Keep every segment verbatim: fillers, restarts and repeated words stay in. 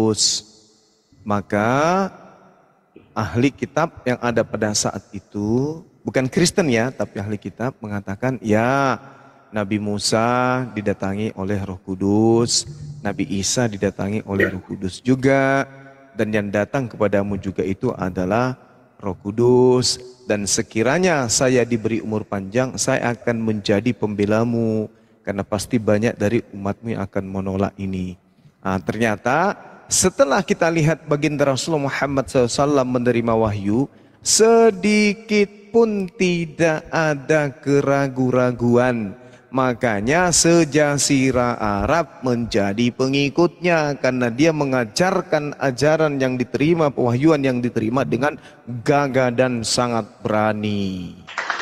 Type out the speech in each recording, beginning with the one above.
Kudus. Maka ahli kitab yang ada pada saat itu, bukan Kristen ya, tapi ahli kitab mengatakan, ya Nabi Musa didatangi oleh Roh Kudus, Nabi Isa didatangi oleh Roh Kudus juga, dan yang datang kepadamu juga itu adalah Roh Kudus, dan sekiranya saya diberi umur panjang, saya akan menjadi pembelamu, karena pasti banyak dari umatmu yang akan menolak ini. Nah, ternyata setelah kita lihat baginda Rasulullah Muhammad shallallahu alaihi wasallam menerima wahyu, sedikit pun tidak ada keraguan-raguan. Makanya sejazirah Arab menjadi pengikutnya, karena dia mengajarkan ajaran yang diterima, pewahyuan yang diterima dengan gagah dan sangat berani.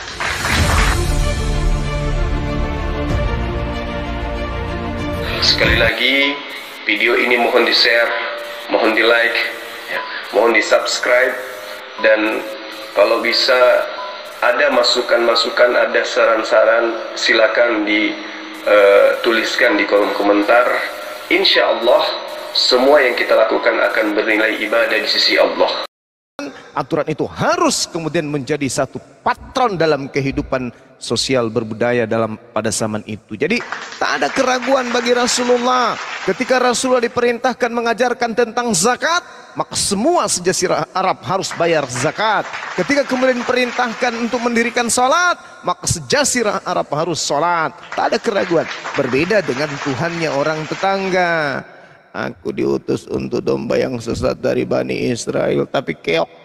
Sekali lagi, video ini mohon di-share, mohon di-like, ya, mohon di-subscribe, dan kalau bisa ada masukan-masukan, ada saran-saran, silakan dituliskan di kolom komentar. Insya Allah semua yang kita lakukan akan bernilai ibadah di sisi Allah. Aturan itu harus kemudian menjadi satu patron dalam kehidupan sosial berbudaya dalam pada zaman itu. Jadi tak ada keraguan bagi Rasulullah. Ketika Rasulullah diperintahkan mengajarkan tentang zakat, maka semua sejazirah Arab harus bayar zakat. Ketika kemudian diperintahkan untuk mendirikan salat, maka sejazirah Arab harus salat. Tak ada keraguan. Berbeda dengan Tuhannya orang tetangga. Aku diutus untuk domba yang sesat dari Bani Israel, tapi keok.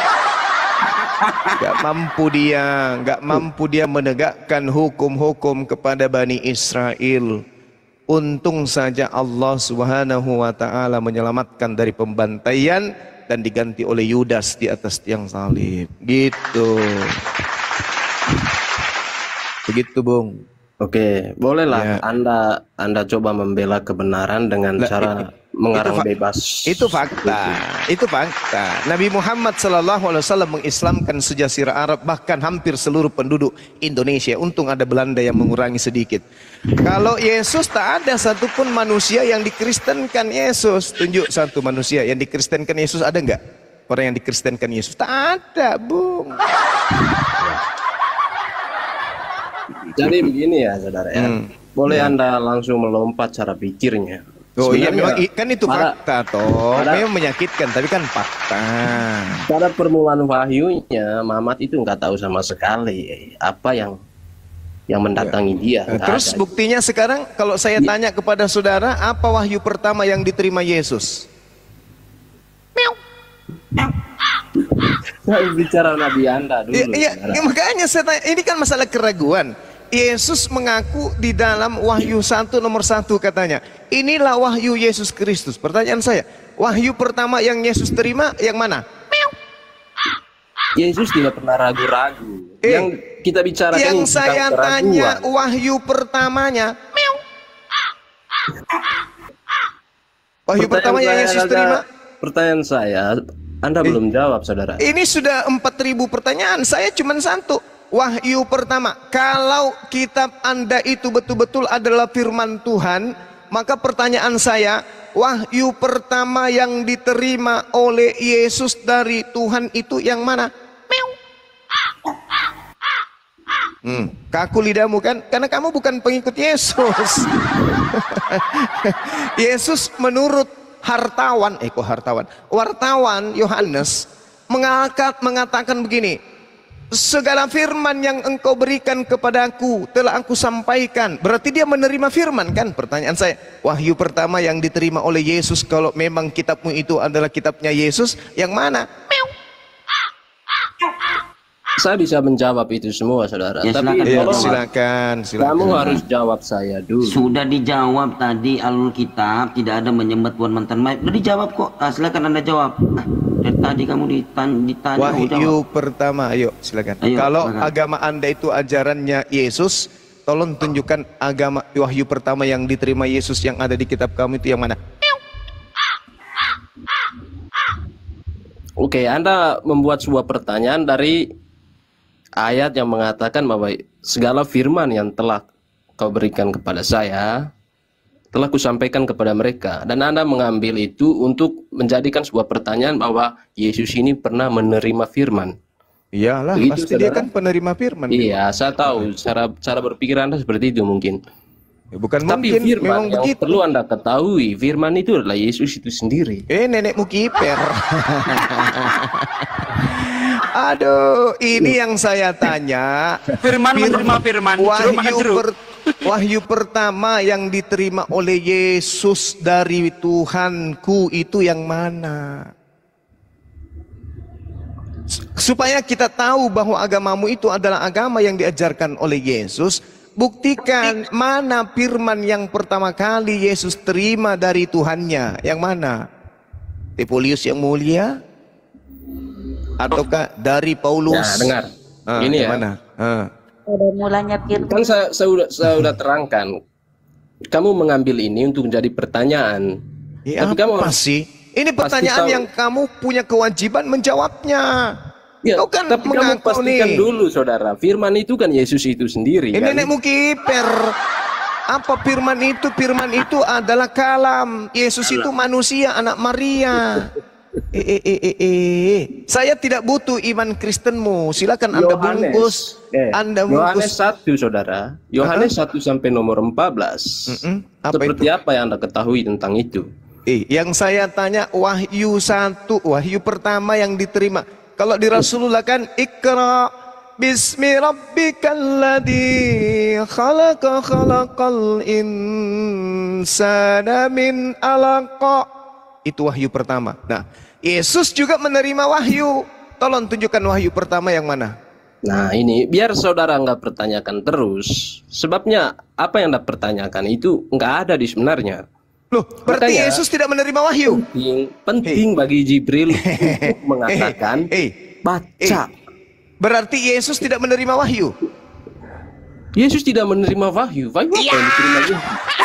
Gak mampu dia, gak mampu dia menegakkan hukum-hukum kepada Bani Israel. Untung saja Allah Subhanahu wa ta'ala menyelamatkan dari pembantaian dan diganti oleh Yudas di atas tiang salib. Gitu. Begitu, Bung. Oke, bolehlah Ya. Anda Anda coba membela kebenaran dengan Lah, cara itu, mengarang itu bebas. Itu fakta. Itu fakta. Nabi Muhammad Sallallahu Alaihi Wasallam mengislamkan sejazirah Arab, bahkan hampir seluruh penduduk Indonesia. Untung ada Belanda yang mengurangi sedikit. Kalau Yesus, tak ada satupun manusia yang dikristenkan Yesus. Tunjuk satu manusia yang dikristenkan Yesus, ada nggak? Orang yang dikristenkan Yesus? Tak ada, Bung. Jadi begini ya, saudara ya. Hmm. Boleh Ya. Anda langsung melompat cara pikirnya. Oh iya, memang Sebenarnya kan itu pada- fakta toh. pada- Memang menyakitkan, tapi kan fakta. Pada permulaan wahyunya, Mamat itu nggak tahu sama sekali apa yang yang mendatangi dia. Nah, Nggak terus ada. buktinya sekarang kalau saya tanya kepada saudara, apa wahyu pertama yang diterima Yesus? Saya bicara Nabi Anda dulu. Iya, iya, saudara. ya, makanya saya tanya, ini kan masalah keraguan. Yesus mengaku di dalam Wahyu satu nomor satu katanya, inilah wahyu Yesus Kristus. Pertanyaan saya, wahyu pertama yang Yesus terima yang mana? Yesus tidak pernah ragu-ragu. Eh, yang kita bicarakan Yang ini saya bukan tanya keraguan. wahyu pertamanya. Wahyu Pertanyaan pertama yang saya Yesus ada- terima. Pertanyaan saya, Anda belum jawab, saudara. Ini sudah empat ribu pertanyaan, saya cuma satu. Wahyu pertama, kalau kitab Anda itu betul-betul adalah firman Tuhan, maka pertanyaan saya, wahyu pertama yang diterima oleh Yesus dari Tuhan itu yang mana? Hmm, kaku lidahmu kan? Karena kamu bukan pengikut Yesus. Yesus menurut hartawan, eh kok hartawan? Wartawan Yohanes mengangkat mengatakan begini, segala firman yang engkau berikan kepadaku telah aku sampaikan. Berarti dia menerima firman kan? Pertanyaan saya, wahyu pertama yang diterima oleh Yesus, kalau memang kitabmu itu adalah kitabnya Yesus, yang mana? Saya bisa menjawab itu semua, saudara. Ya, Tapi silakan. Ya, tolong, silakan, silakan. kamu harus jawab saya dulu. Sudah dijawab tadi alul kitab, tidak ada menyembah Tuhan mantan mayat. Sudah dijawab kok. Ah, silakan Anda jawab. Ah, dari tadi kamu ditanya, ditanya oh, Wahyu jawab. pertama, ayo silakan. Ayo, Kalau silakan. agama Anda itu ajarannya Yesus, tolong tunjukkan agama wahyu pertama yang diterima Yesus yang ada di kitab kamu itu yang mana? Oke, Anda membuat sebuah pertanyaan dari ayat yang mengatakan bahwa segala firman yang telah kau berikan kepada saya telah kusampaikan kepada mereka, dan Anda mengambil itu untuk menjadikan sebuah pertanyaan bahwa Yesus ini pernah menerima firman. Iyalah, Begitu, pasti dia saudara? kan penerima firman. Iya, saya tahu cara cara berpikir Anda seperti itu mungkin. Ya, bukan Tapi mungkin, firman memang yang begitu. perlu Anda ketahui, firman itu adalah Yesus itu sendiri. Eh, nenekmu kiper. Aduh, ini yang saya tanya. Firman menerima firman, jeruk makan Wahyu, jeruk. per- wahyu pertama yang diterima oleh Yesus dari Tuhanku itu yang mana? S- Supaya kita tahu bahwa agamamu itu adalah agama yang diajarkan oleh Yesus, buktikan mana firman yang pertama kali Yesus terima dari Tuhannya. Yang mana? Tepolius yang mulia? Ataukah dari Paulus? Nah, dengar. Ah, Ini yang ya. mana? Ah. Pada mulanya firman. Kan saya, saya, udah, saya udah terangkan. Kamu mengambil ini untuk menjadi pertanyaan. Ya, Tapi kamu apa sih? Ini pasti pertanyaan tahu. yang kamu punya kewajiban menjawabnya. Ya, Kau kan tapi kamu mengaku pastikan nih. dulu, saudara. Firman itu kan Yesus itu sendiri. Ini kan? nenekmu kiper. Apa firman itu? Firman itu adalah kalam. Yesus itu manusia, anak Maria. Eh, eh, eh, eh, eh. Saya tidak butuh iman Kristenmu. Silakan Anda Yohanes. bungkus. Eh, Anda Yohanes bungkus. satu, saudara. Yohanes satu sampai nomor empat belas. Mm-mm. Apa Seperti itu? apa yang Anda ketahui tentang itu? Eh, yang saya tanya wahyu satu, wahyu pertama yang diterima. Kalau di Rasulullah kan Iqra bismi rabbikal ladzi khalaqa khalaqal insana min alaqa. Itu wahyu pertama. Nah, Yesus juga menerima wahyu. Tolong tunjukkan wahyu pertama yang mana? Nah, ini biar saudara nggak pertanyakan terus. Sebabnya apa yang Anda pertanyakan itu nggak ada di sebenarnya. Loh, berarti Makanya- Yesus tidak menerima wahyu. Penting, penting bagi Jibril untuk mengatakan Eh, baca. berarti Yesus tidak menerima wahyu. Yesus tidak menerima wahyu. Wahyu apa yang diterima Yesus?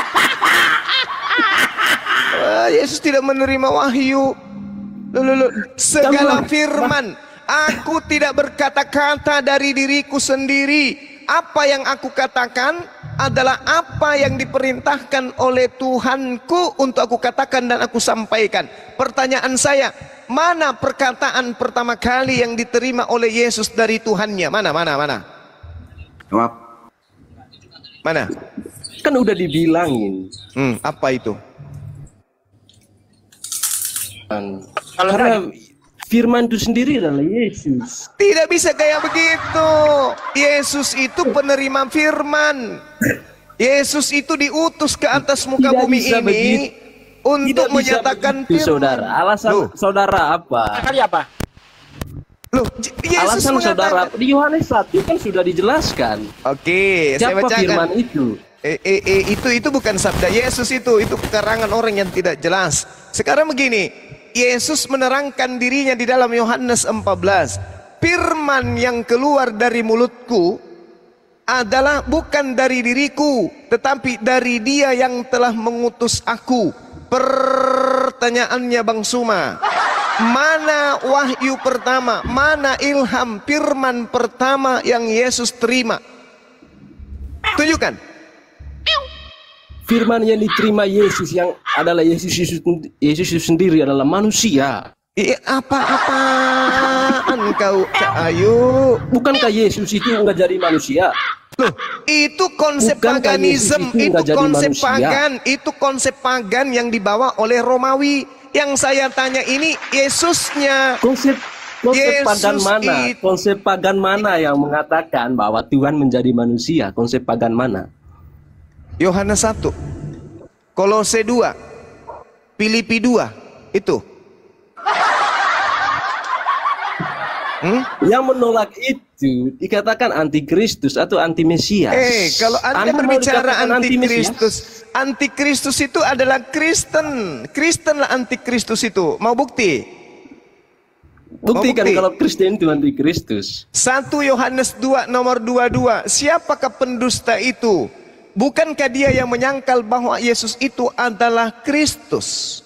Ah, Yesus tidak menerima wahyu. Loh, loh, loh. Segala Kamu- firman, aku tidak berkata-kata dari diriku sendiri. Apa yang aku katakan adalah apa yang diperintahkan oleh Tuhanku untuk aku katakan dan aku sampaikan. Pertanyaan saya, mana perkataan pertama kali yang diterima oleh Yesus dari Tuhannya? Mana, mana, mana? Jawab. Mana? Kan udah dibilangin. Hmm, apa itu? Kan. Karena firman itu sendiri adalah Yesus. Tidak bisa kayak begitu. Yesus itu penerima firman. Yesus itu diutus ke atas muka Tidak bumi bisa ini begitu. untuk Tidak bisa menyatakan begitu, firman. saudara. Alasan Loh, saudara apa? Kali apa? loh, J- Yesus Alasan saudara mengatakan. di Yohanes satu kan sudah dijelaskan. Oke, saya Siapa bacakan. firman itu? Eh, eh, eh, itu itu bukan sabda Yesus itu, itu karangan orang yang tidak jelas. Sekarang begini, Yesus menerangkan dirinya di dalam Yohanes empat belas. Firman yang keluar dari mulutku adalah bukan dari diriku, tetapi dari Dia yang telah mengutus aku. Pertanyaannya Bang Suma, mana wahyu pertama, mana ilham firman pertama yang Yesus terima? Tunjukkan. Firman yang diterima Yesus yang adalah Yesus Yesus, Yesus itu sendiri adalah manusia. Eh, apa-apaan kau, Cak Ayu? Bukankah Yesus itu nggak jadi manusia? Loh, itu konsep Bukankah Yesus paganisme, itu itu nggak jadi konsep manusia? pagan, itu konsep pagan yang dibawa oleh Romawi. Yang saya tanya ini Yesusnya. Konsep konsep Yesus pagan mana? itu- Konsep pagan mana yang mengatakan bahwa Tuhan menjadi manusia? Konsep pagan mana? Yohanes satu, Kolose dua, Filipi dua, itu. Hmm? Yang menolak itu dikatakan antikristus atau anti Mesias. Eh, kalau Anda, mau berbicara dikatakan anti-Mesias? antikristus, antikristus itu adalah Kristen. Kristen lah antikristus itu. Mau bukti? Buktikan bukti. kalau Kristen itu antikristus. satu Yohanes dua nomor dua puluh dua. Siapakah pendusta itu? Bukankah dia yang menyangkal bahwa Yesus itu adalah Kristus?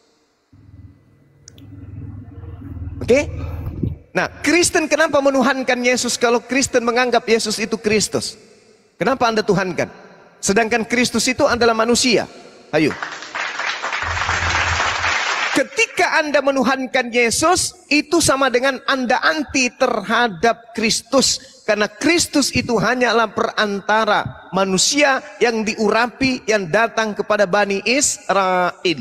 Oke? Nah, Kristen kenapa menuhankan Yesus kalau Kristen menganggap Yesus itu Kristus? Kenapa Anda tuhankan? Sedangkan Kristus itu adalah manusia. Ayo. Ketika Anda menuhankan Yesus, itu sama dengan Anda anti terhadap Kristus. Karena Kristus itu hanyalah perantara manusia yang diurapi, yang datang kepada Bani Israel.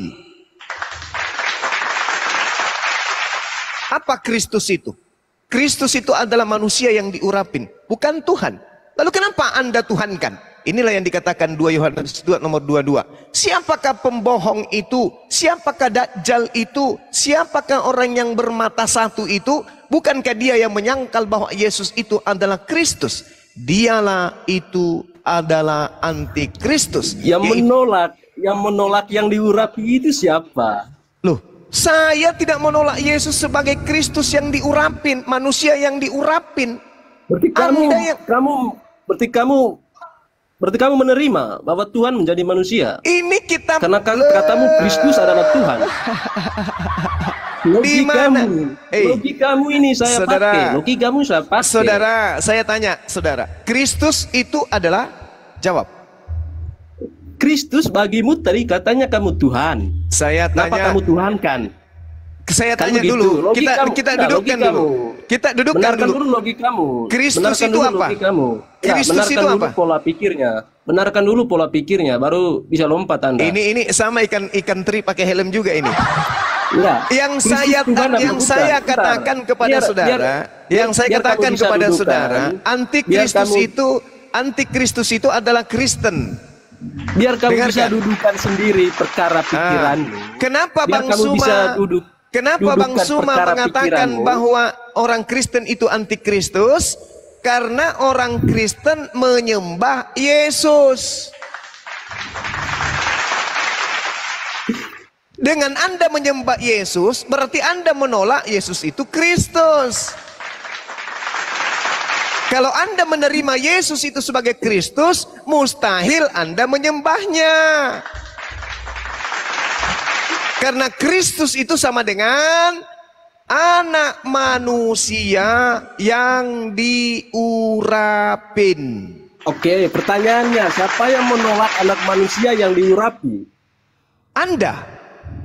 Apa Kristus itu? Kristus itu adalah manusia yang diurapin, bukan Tuhan. Lalu kenapa Anda tuhankan? Inilah yang dikatakan dua Yohanes dua nomor dua puluh dua. Siapakah pembohong itu? Siapakah Dajjal itu? Siapakah orang yang bermata satu itu? Bukankah dia yang menyangkal bahwa Yesus itu adalah Kristus? Dialah itu adalah antikristus. Yang Yaitu- menolak, yang menolak yang diurapi itu siapa? Loh, saya tidak menolak Yesus sebagai Kristus yang diurapin, manusia yang diurapin. Berarti kamu, Anda yang- kamu, berarti kamu, berarti kamu menerima bahwa Tuhan menjadi manusia. Ini kita Karena kan katamu Kristus adalah Tuhan. mana? Logikamu, Eh, logikamu ini saya saudara, pakai. Logikamu saya pakai. Saudara, saya tanya, saudara, Kristus itu adalah, jawab. Kristus bagimu tadi katanya kamu Tuhan. Saya Kenapa tanya, kamu Tuhankan? saya Kamu tanya gitu. dulu. Kita Logikamu- kita nah, dudukkan logikamu. dulu. Kita dudukkan Benarkan dulu. dulu logikamu. Kristus Benarkan itu dulu apa? logikamu. Ya, Kristus benarkan itu dulu apa? pola pikirnya. Benarkan dulu pola pikirnya, baru bisa lompat Anda. Ini ini sama ikan ikan teri pakai helm juga ini. Enggak. Yang Kristus saya Tuhan apa yang bukan? saya Bentar. katakan kepada Biar- saudara, biar- yang saya biar kamu katakan bisa kepada dudukkan. saudara, antikristus Biar kamu- itu antikristus itu adalah Kristen. Biar kamu Dengarkan. bisa dudukan sendiri perkara pikiranmu. Ah, kenapa Biar Bang kamu Suma bisa duduk Kenapa Bang dudukkan Suma perkara mengatakan pikiranmu. bahwa orang Kristen itu antikristus? Karena orang Kristen menyembah Yesus. Dengan Anda menyembah Yesus, berarti Anda menolak Yesus itu Kristus. Kalau Anda menerima Yesus itu sebagai Kristus, mustahil Anda menyembahnya. Karena Kristus itu sama dengan anak manusia yang diurapin. Oke, pertanyaannya, siapa yang menolak anak manusia yang diurapi? Anda.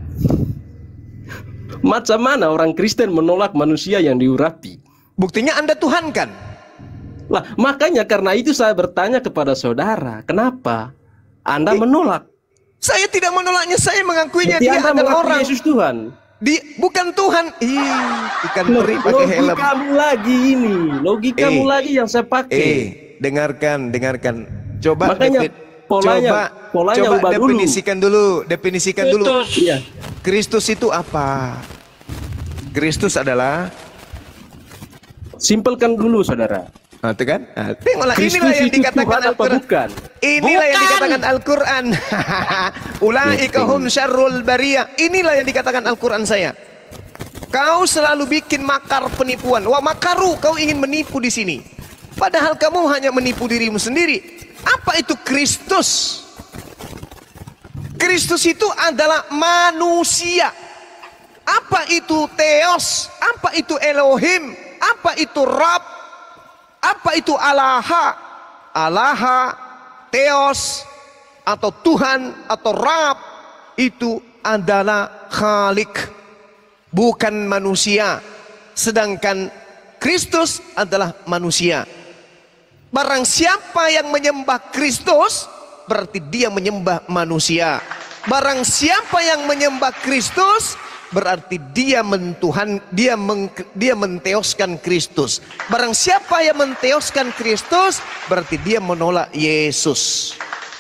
Macam mana orang Kristen menolak manusia yang diurapi? Buktinya Anda tuhankan. Lah, makanya karena itu saya bertanya kepada saudara, kenapa Anda Eh, menolak? Saya tidak menolaknya, saya mengakuinya Berarti dia Anda adalah mengaku orang. Yesus Tuhan. Di, bukan Tuhan. Ih, ikan teri pakai helm. Logikamu lagi ini, logikamu Eh, lagi yang saya pakai. Eh, dengarkan, dengarkan. Coba Makanya defi- polanya- coba, polanya coba ubah dulu. definisikan dulu, definisikan dulu. Iya. Kristus itu apa? Kristus adalah, Simpelkan dulu, saudara. nah, itu kan? Nah, tengoklah, Kristus inilah yang itu dikatakan Tuhan apa Al-Quran. bukan? Inilah yang dikatakan Al-Quran. Ulaika hum syarrul bariyah. Inilah yang dikatakan Al-Quran saya. Kau selalu bikin makar penipuan. Wah, makaru, kau ingin menipu di sini. Padahal kamu hanya menipu dirimu sendiri. Apa itu Kristus? Kristus itu adalah manusia. Apa itu Theos? Apa itu Elohim? Apa itu Rab? Apa itu Allaha? Allaha, Theos, atau Tuhan, atau Rab, itu adalah Khalik, bukan manusia. Sedangkan Kristus adalah manusia. Barang siapa yang menyembah Kristus, berarti dia menyembah manusia. Barang siapa yang menyembah Kristus, berarti dia mentuhan, dia meng, dia menteoskan Kristus. Barang siapa yang menteoskan Kristus, berarti dia menolak Yesus.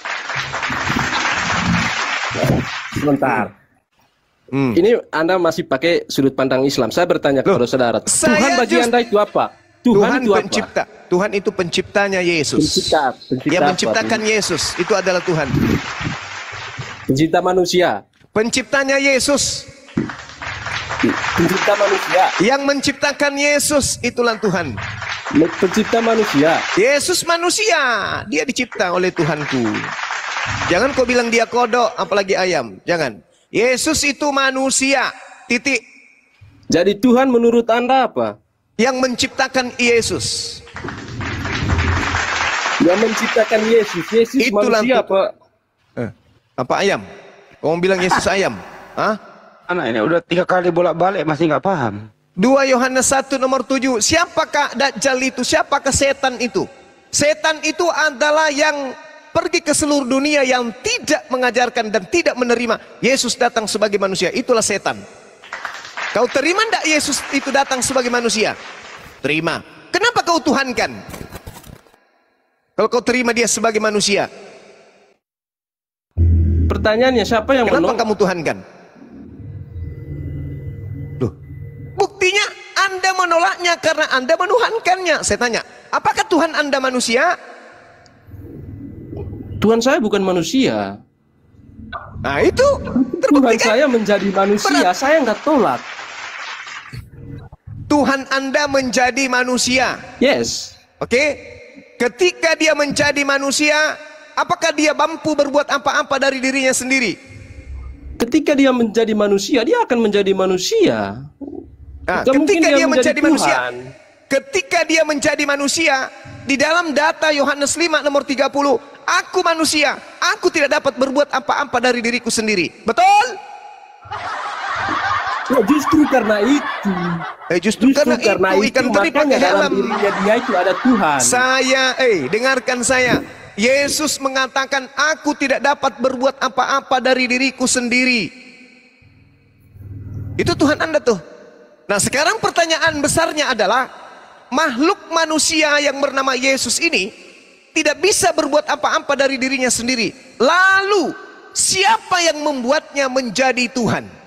Sebentar. Hmm. Ini Anda masih pakai sudut pandang Islam. Saya bertanya kepada saudara, saya Tuhan bagi just- Anda itu apa? Tuhan, Tuhan itu apa? pencipta. Tuhan itu penciptanya Yesus. Pencipta, pencipta Yang apa? menciptakan Yesus itu adalah Tuhan. Pencipta manusia. Penciptanya Yesus. Pencipta manusia. Yang menciptakan Yesus itulah Tuhan. Pencipta manusia. Yesus manusia, dia dicipta oleh Tuhanku. Jangan kau bilang dia kodok, apalagi ayam. Jangan. Yesus itu manusia. Titik. Jadi Tuhan menurut Anda apa? Yang menciptakan Yesus. Yang menciptakan Yesus. Yesus Itulah manusia Tuhan. apa? Eh, apa ayam? Kamu bilang Yesus ayam? Hah? Anak ini udah tiga kali bolak-balik masih nggak paham. dua Yohanes satu nomor tujuh. Siapakah Dajjal itu? Siapakah setan itu? Setan itu adalah yang pergi ke seluruh dunia yang tidak mengajarkan dan tidak menerima Yesus datang sebagai manusia. Itulah setan. Kau terima tidak Yesus itu datang sebagai manusia? Terima. Kenapa kau tuhankan? Kalau kau terima dia sebagai manusia. Pertanyaannya, siapa yang Kenapa menolak? kamu tuhankan? Loh, buktinya Anda menolaknya karena Anda menuhankannya. Saya tanya, apakah Tuhan Anda manusia? Tuhan saya bukan manusia. Nah itu Tuhan terbukti kan? saya menjadi manusia, Berat. saya nggak tolak. Tuhan Anda menjadi manusia. Yes. Oke? Ketika dia menjadi manusia, apakah dia mampu berbuat apa-apa dari dirinya sendiri? Ketika dia menjadi manusia, dia akan menjadi manusia. Nah, Nggak mungkin ketika dia, menjadi Tuhan. manusia, ketika dia menjadi manusia, di dalam data Yohanes lima nomor tiga puluh, aku manusia, aku tidak dapat berbuat apa-apa dari diriku sendiri. Betul? Ya, justru karena itu, Eh justru, justru karena, karena itu, itu, ikan teri makanya pakai dalam helm. dirinya dia itu ada Tuhan. Saya, eh dengarkan saya. Yesus mengatakan, aku tidak dapat berbuat apa-apa dari diriku sendiri. Itu Tuhan Anda tuh. Nah sekarang pertanyaan besarnya adalah, makhluk manusia yang bernama Yesus ini tidak bisa berbuat apa-apa dari dirinya sendiri. Lalu siapa yang membuatnya menjadi Tuhan?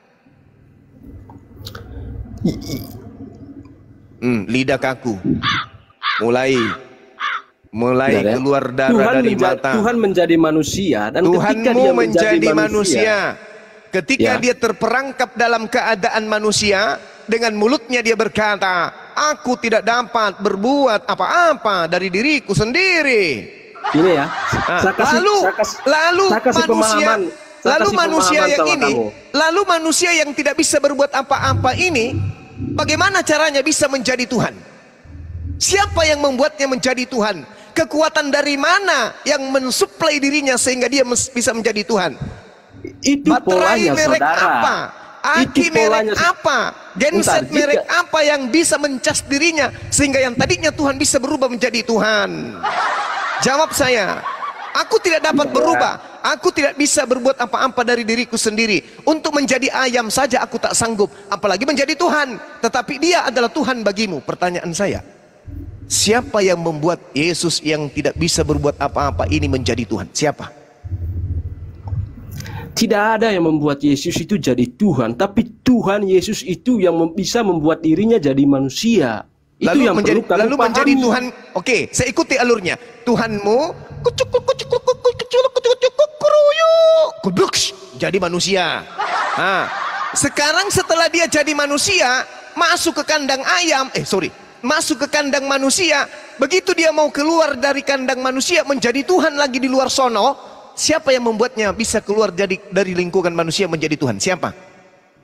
Hmm, lidah kaku. Mulai mulai Benar, ya? keluar darah Tuhan dari menja- mata. Tuhan menjadi manusia dan ketika Tuhanmu dia menjadi manusia. Ketika Ya. dia terperangkap dalam keadaan manusia, dengan mulutnya dia berkata, aku tidak dapat berbuat apa-apa dari diriku sendiri. Ini ya. Nah, saya kasih- lalu saya kasih- lalu saya kasih manusia pemahaman. Saya lalu kasih manusia pemahaman yang sama ini kamu. lalu manusia yang tidak bisa berbuat apa-apa ini, bagaimana caranya bisa menjadi Tuhan? Siapa yang membuatnya menjadi Tuhan? Kekuatan dari mana yang mensuplai dirinya sehingga dia mes- bisa menjadi Tuhan? Itu Baterai polanya, merek saudara. apa? Aki Itu polanya, merek apa? Genset Bentar, merek jika- apa yang bisa mencas dirinya sehingga yang tadinya Tuhan bisa berubah menjadi Tuhan? Jawab saya. Aku tidak dapat berubah. Aku tidak bisa berbuat apa-apa dari diriku sendiri. Untuk menjadi ayam saja aku tak sanggup, apalagi menjadi Tuhan. Tetapi dia adalah Tuhan bagimu. Pertanyaan saya, siapa yang membuat Yesus yang tidak bisa berbuat apa-apa ini menjadi Tuhan? Siapa? Tidak ada yang membuat Yesus itu jadi Tuhan, tapi Tuhan Yesus itu yang mem- bisa membuat dirinya jadi manusia. Itu Lalu yang menjadi, perlu kamu lalu menjadi pahami. Tuhan. Oke, saya ikuti alurnya. Tuhanmu kucuk kucuk kucuk kucuk kucuk kucuk kuruyuk kuduks jadi manusia. Nah, sekarang setelah dia jadi manusia, masuk ke kandang ayam, eh sorry, masuk ke kandang manusia. Begitu dia mau keluar dari kandang manusia menjadi Tuhan lagi di luar sono, siapa yang membuatnya bisa keluar dari dari lingkungan manusia menjadi Tuhan? Siapa?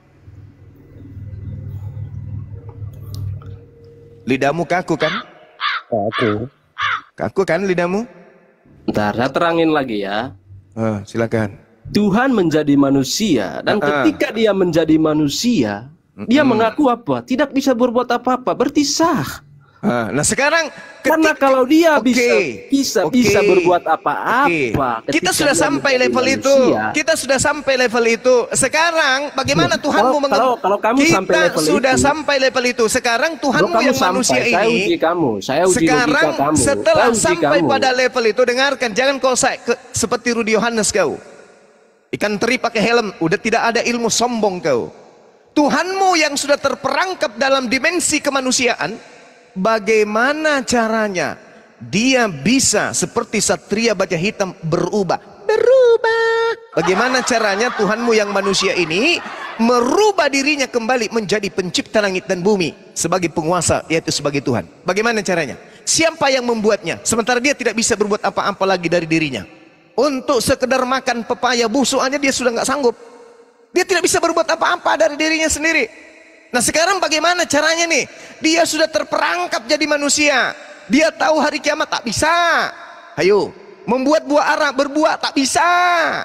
Lidahmu kaku kan? Aku. Kaku kan lidahmu? Ntar saya terangin lagi ya. Oh, silakan. Tuhan menjadi manusia dan Ah. ketika dia menjadi manusia, dia mengaku apa? Tidak bisa berbuat apa-apa, berarti sah. Ah, nah sekarang Karena ketika- kalau dia Oke, bisa bisa oke, bisa berbuat oke. apa-apa, Kita ketika sudah dia sampai menjadi level itu. manusia, Kita sudah sampai level itu. Sekarang bagaimana Loh, Tuhanmu kalau- menge- kalau- kalau kamu Kita sampai level sudah itu- sampai level itu. Sekarang Kalau Tuhanmu kamu yang sampai, manusia saya ini. uji kamu, saya uji Sekarang logika kamu, setelah saya uji sampai kamu. pada level itu, dengarkan, jangan kau sa- ke- seperti Rudi Yohanes kau. Ikan teri pakai helm, udah tidak ada ilmu, sombong kau. Tuhanmu yang sudah terperangkap dalam dimensi kemanusiaan, bagaimana caranya dia bisa seperti satria baja hitam berubah? Berubah. Bagaimana caranya Tuhanmu yang manusia ini merubah dirinya kembali menjadi pencipta langit dan bumi sebagai penguasa, yaitu sebagai Tuhan? Bagaimana caranya? Siapa yang membuatnya? Sementara dia tidak bisa berbuat apa-apa lagi dari dirinya. Untuk sekedar makan pepaya busuk aja dia sudah nggak sanggup. Dia tidak bisa berbuat apa-apa dari dirinya sendiri. Nah sekarang bagaimana caranya nih? Dia sudah terperangkap jadi manusia. Dia tahu hari kiamat, tak bisa. Ayo, membuat buah ara berbuah, tak bisa.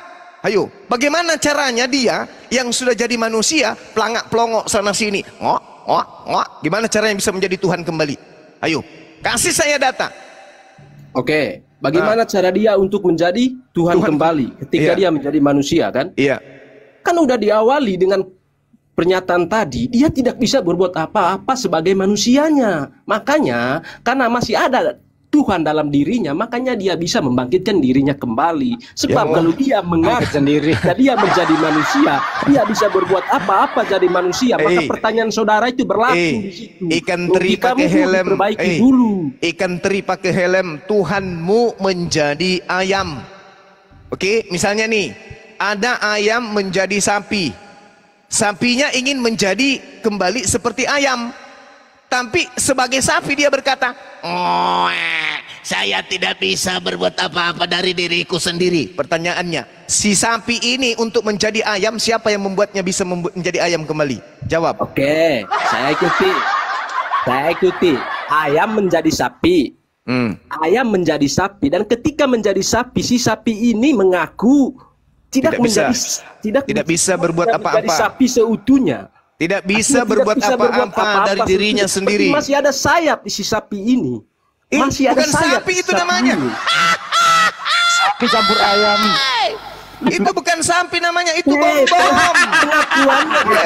Ayo, bagaimana caranya dia yang sudah jadi manusia, pelangak pelongok sana sini, ngok, ngok, ngok, gimana caranya bisa menjadi Tuhan kembali? Ayo, kasih saya data. Oke, bagaimana nah. cara dia untuk menjadi Tuhan, Tuhan kembali ketika iya. dia menjadi manusia kan? Iya. Kan udah diawali dengan pernyataan tadi, dia tidak bisa berbuat apa-apa sebagai manusianya. Makanya, karena masih ada Tuhan dalam dirinya, makanya dia bisa membangkitkan dirinya kembali. Sebab ya, kalau dia mengaku sendiri, dan dia menjadi manusia, dia bisa berbuat apa-apa jadi manusia. Maka eh, pertanyaan saudara itu berlaku eh, di situ. Ikan teri pakai helm, eh, dulu. Ikan teri pakai helm, Tuhanmu menjadi ayam. Oke, misalnya nih, ada ayam menjadi sapi. Sapinya ingin menjadi kembali seperti ayam. Tapi sebagai sapi dia berkata, oh, saya tidak bisa berbuat apa-apa dari diriku sendiri. Pertanyaannya, si sapi ini untuk menjadi ayam, siapa yang membuatnya bisa membu menjadi ayam kembali? Jawab. Oke, saya ikuti. Saya ikuti. Ayam menjadi sapi. Hmm. Ayam menjadi sapi. Dan ketika menjadi sapi, si sapi ini mengaku tidak, tidak menjadi bisa, tidak, tidak bisa berbuat apa-apa. Menjadi sapi seutuhnya. Tidak bisa berbuat apa-apa dari dirinya sendiri. Masih ada sayap di si sapi ini. Masih ada bukan sayap. Sapi itu namanya. Sapi campur ayam. Itu bukan sapi namanya, itu bom-bom. Pengakuannya.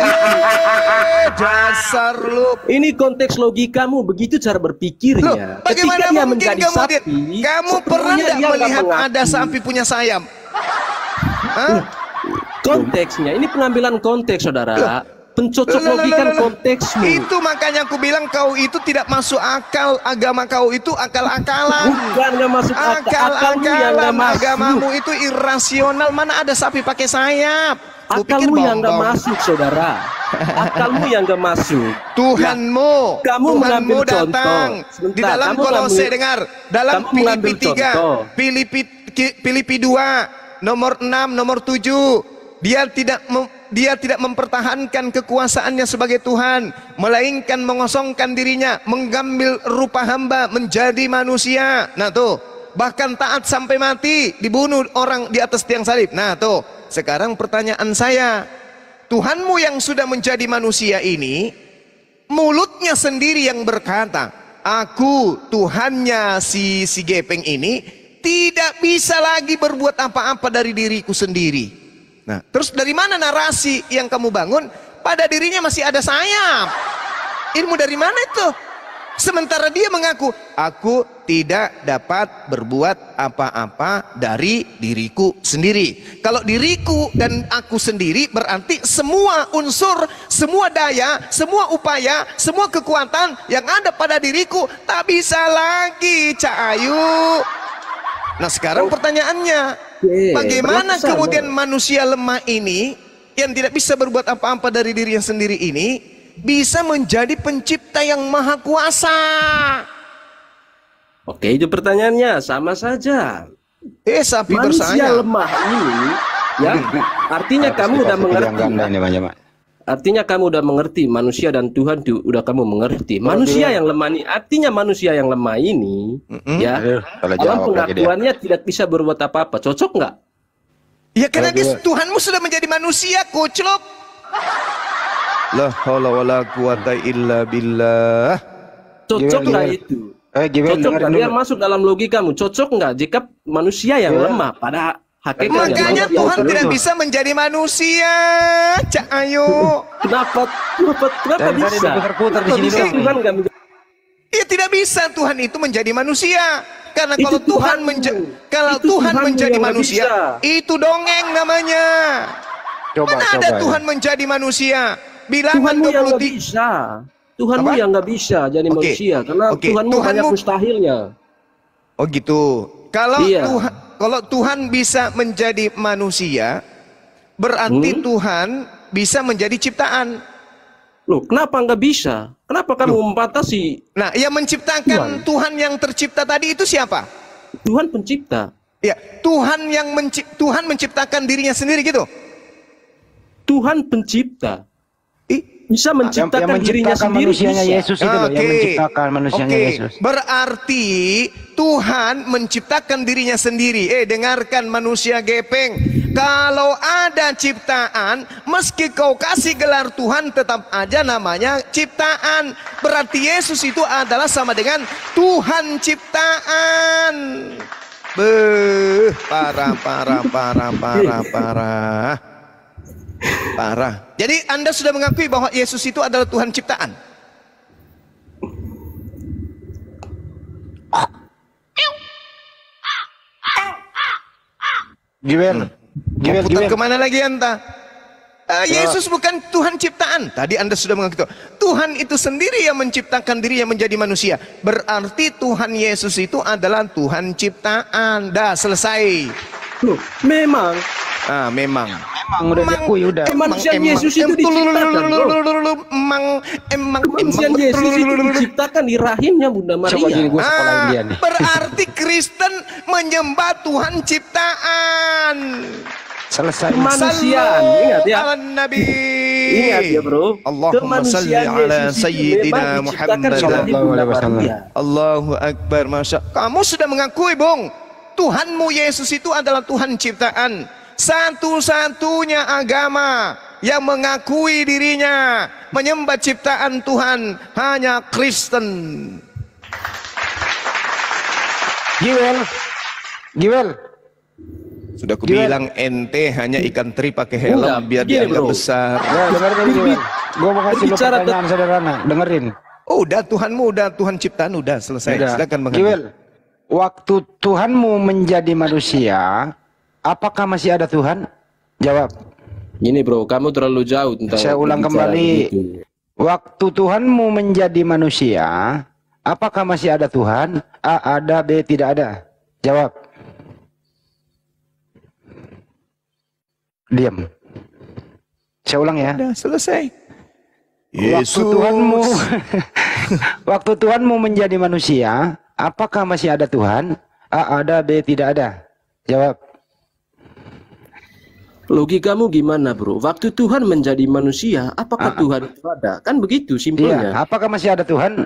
Dasar lu. Ini konteks logikamu, begitu cara berpikirnya. Loh, bagaimana ketika dia mungkin menjadi kamu sapi, kamu pernah tidak melihat ada sapi punya sayap? Hah? Konteksnya, ini pengambilan konteks, saudara. Loh. Pencocok logikan konteksmu. Itu makanya aku bilang kau itu tidak masuk akal. Agama kau itu akal-akalan. Bukan nggak masuk akal. Akal-akalan. Agamamu itu irasional. Mana ada sapi pakai sayap? Akalmu yang nggak masuk, saudara. Akalmu yang nggak masuk. Tuhanmu, ya. Kamu Tuhanmu datang Sebentar, di dalam Kolose, dengar. Dalam Filipi tiga, Filipi Filipi dua, nomor enam, nomor tujuh. Dia tidak dia tidak mempertahankan kekuasaannya sebagai Tuhan, melainkan mengosongkan dirinya, mengambil rupa hamba, menjadi manusia. Nah tuh, bahkan taat sampai mati, dibunuh orang di atas tiang salib. Nah tuh, sekarang pertanyaan saya, Tuhanmu yang sudah menjadi manusia ini, mulutnya sendiri yang berkata, aku Tuhannya si si gepeng ini tidak bisa lagi berbuat apa-apa dari diriku sendiri. Nah, terus dari mana narasi yang kamu bangun? Pada dirinya masih ada sayap. Ilmu dari mana itu? Sementara dia mengaku, aku tidak dapat berbuat apa-apa dari diriku sendiri. Kalau diriku dan aku sendiri berarti semua unsur, semua daya, semua upaya, semua kekuatan yang ada pada diriku tak bisa lagi, Cak Ayu. Nah sekarang pertanyaannya, bagaimana kemudian manusia lemah ini yang tidak bisa berbuat apa-apa dari dirinya sendiri ini bisa menjadi pencipta yang maha kuasa? Oke, itu pertanyaannya sama saja. Eh sapi manusia bersayap. Lemah ini, ya artinya kamu udah mengerti. Artinya kamu udah mengerti, manusia dan Tuhan itu udah kamu mengerti. Manusia yang lemah ini, artinya manusia yang lemah ini, mm-hmm. ya, dalam pengakuannya tidak bisa berbuat apa-apa. Cocok nggak? Ya karena dia, Tuhanmu sudah menjadi manusia, koclok. La haula wala quwata illa billah. Cocok nggak itu? Eh, Cocok nggak? Dia masuk dalam logikamu. Cocok nggak jika manusia yang yeah. lemah pada makanya Tuhan tidak bisa menjadi manusia, Cak Ayu. Kenapa? Kenapa? Kenapa bisa? Putar-putar di sini dong. Tuhan nggak menjadi... Ya tidak bisa Tuhan itu menjadi manusia. Karena kalau itu Tuhan menja kalau itu Tuhan menjadi manusia, itu dongeng namanya. Coba, Mana coba, ada ya. Tuhan menjadi manusia? Bilangan Tuhanmu yang nggak tiga. bisa. Tuhanmu Apa? yang nggak bisa jadi okay. manusia karena okay. Tuhanmu, Tuhanmu banyak mustahilnya. Oh gitu. Kalau iya. Tuhan Kalau Tuhan bisa menjadi manusia, berarti hmm? Tuhan bisa menjadi ciptaan. Loh, kenapa nggak bisa? Kenapa kamu Loh. membatasi? Nah, yang menciptakan Tuhan. Tuhan yang tercipta tadi itu siapa? Tuhan pencipta. Ya, Tuhan yang mencipt Tuhan menciptakan dirinya sendiri gitu. Tuhan pencipta. Ih, Bisa Yang, menciptakan, yang dirinya menciptakan sendiri. manusianya Bisa. Yesus itu loh, yang Oke. menciptakan manusianya Oke. Yesus. Berarti Tuhan menciptakan dirinya sendiri. Eh, dengarkan manusia gepeng. Kalau ada ciptaan, meski kau kasih gelar Tuhan, tetap aja namanya ciptaan. Berarti Yesus itu adalah sama dengan Tuhan ciptaan. Beuh, parah, parah, parah, parah, parah. Parah. Jadi Anda sudah mengakui bahwa Yesus itu adalah Tuhan ciptaan? Giwel, Giwel, Mau putar Giwel. kemana lagi anta? Eh, Yesus bukan Tuhan ciptaan. Tadi Anda sudah mengakui itu. Tuhan itu sendiri yang menciptakan dirinya menjadi manusia. Berarti Tuhan Yesus itu adalah Tuhan ciptaan. Dah selesai. Loh, memang Ah, memang. Emang udah diakui udah. Kemanusiaan Yesus itu diciptakan, bro. Emang, emang, kemanusiaan emang. Yesus itu diciptakan di rahimnya Bunda Coba gini Maria. gue sekolahin Ah, dia nih. berarti Kristen menyembah Tuhan ciptaan. Selesai. Kemanusiaan, ingat ya. Ala Nabi. Ingat ya, bro. Allahumma salli Kemanusiaan ala Yesus itu Sayyidina memang diciptakan Muhammad. sebagai Bunda Maria. Allahu Akbar, Masya. Kamu sudah mengakui, Bung, Tuhanmu Yesus itu adalah Tuhan ciptaan. Satu-satunya agama yang mengakui dirinya menyembah ciptaan Tuhan hanya Kristen. Giwel, Giwel. Sudah kubilang ente hanya ikan teri pakai helm Enggak, biar gini, dianggap bro. besar. Ya, dengerin ini, Giwel. Gue mau kasih lu Berbicara pertanyaan sederhana. Dengerin. Oh, udah Tuhanmu udah Tuhan ciptaan udah selesai. Udah. Silakan Bang. Giwel, waktu Tuhanmu menjadi manusia, apakah masih ada Tuhan? Jawab. Ini bro, kamu terlalu jauh tentang. Saya ulang berbicara kembali. begitu. Waktu Tuhanmu menjadi manusia, apakah masih ada Tuhan? A ada, B tidak ada. Jawab. Diam. Saya ulang ya. Udah selesai. Waktu Tuhanmu Waktu Tuhanmu menjadi manusia, apakah masih ada Tuhan? A ada, B tidak ada. Jawab. Logikamu gimana bro? Waktu Tuhan menjadi manusia, apakah Ah. Tuhan itu ada? Kan begitu Iya, simpelnya. apakah masih ada Tuhan?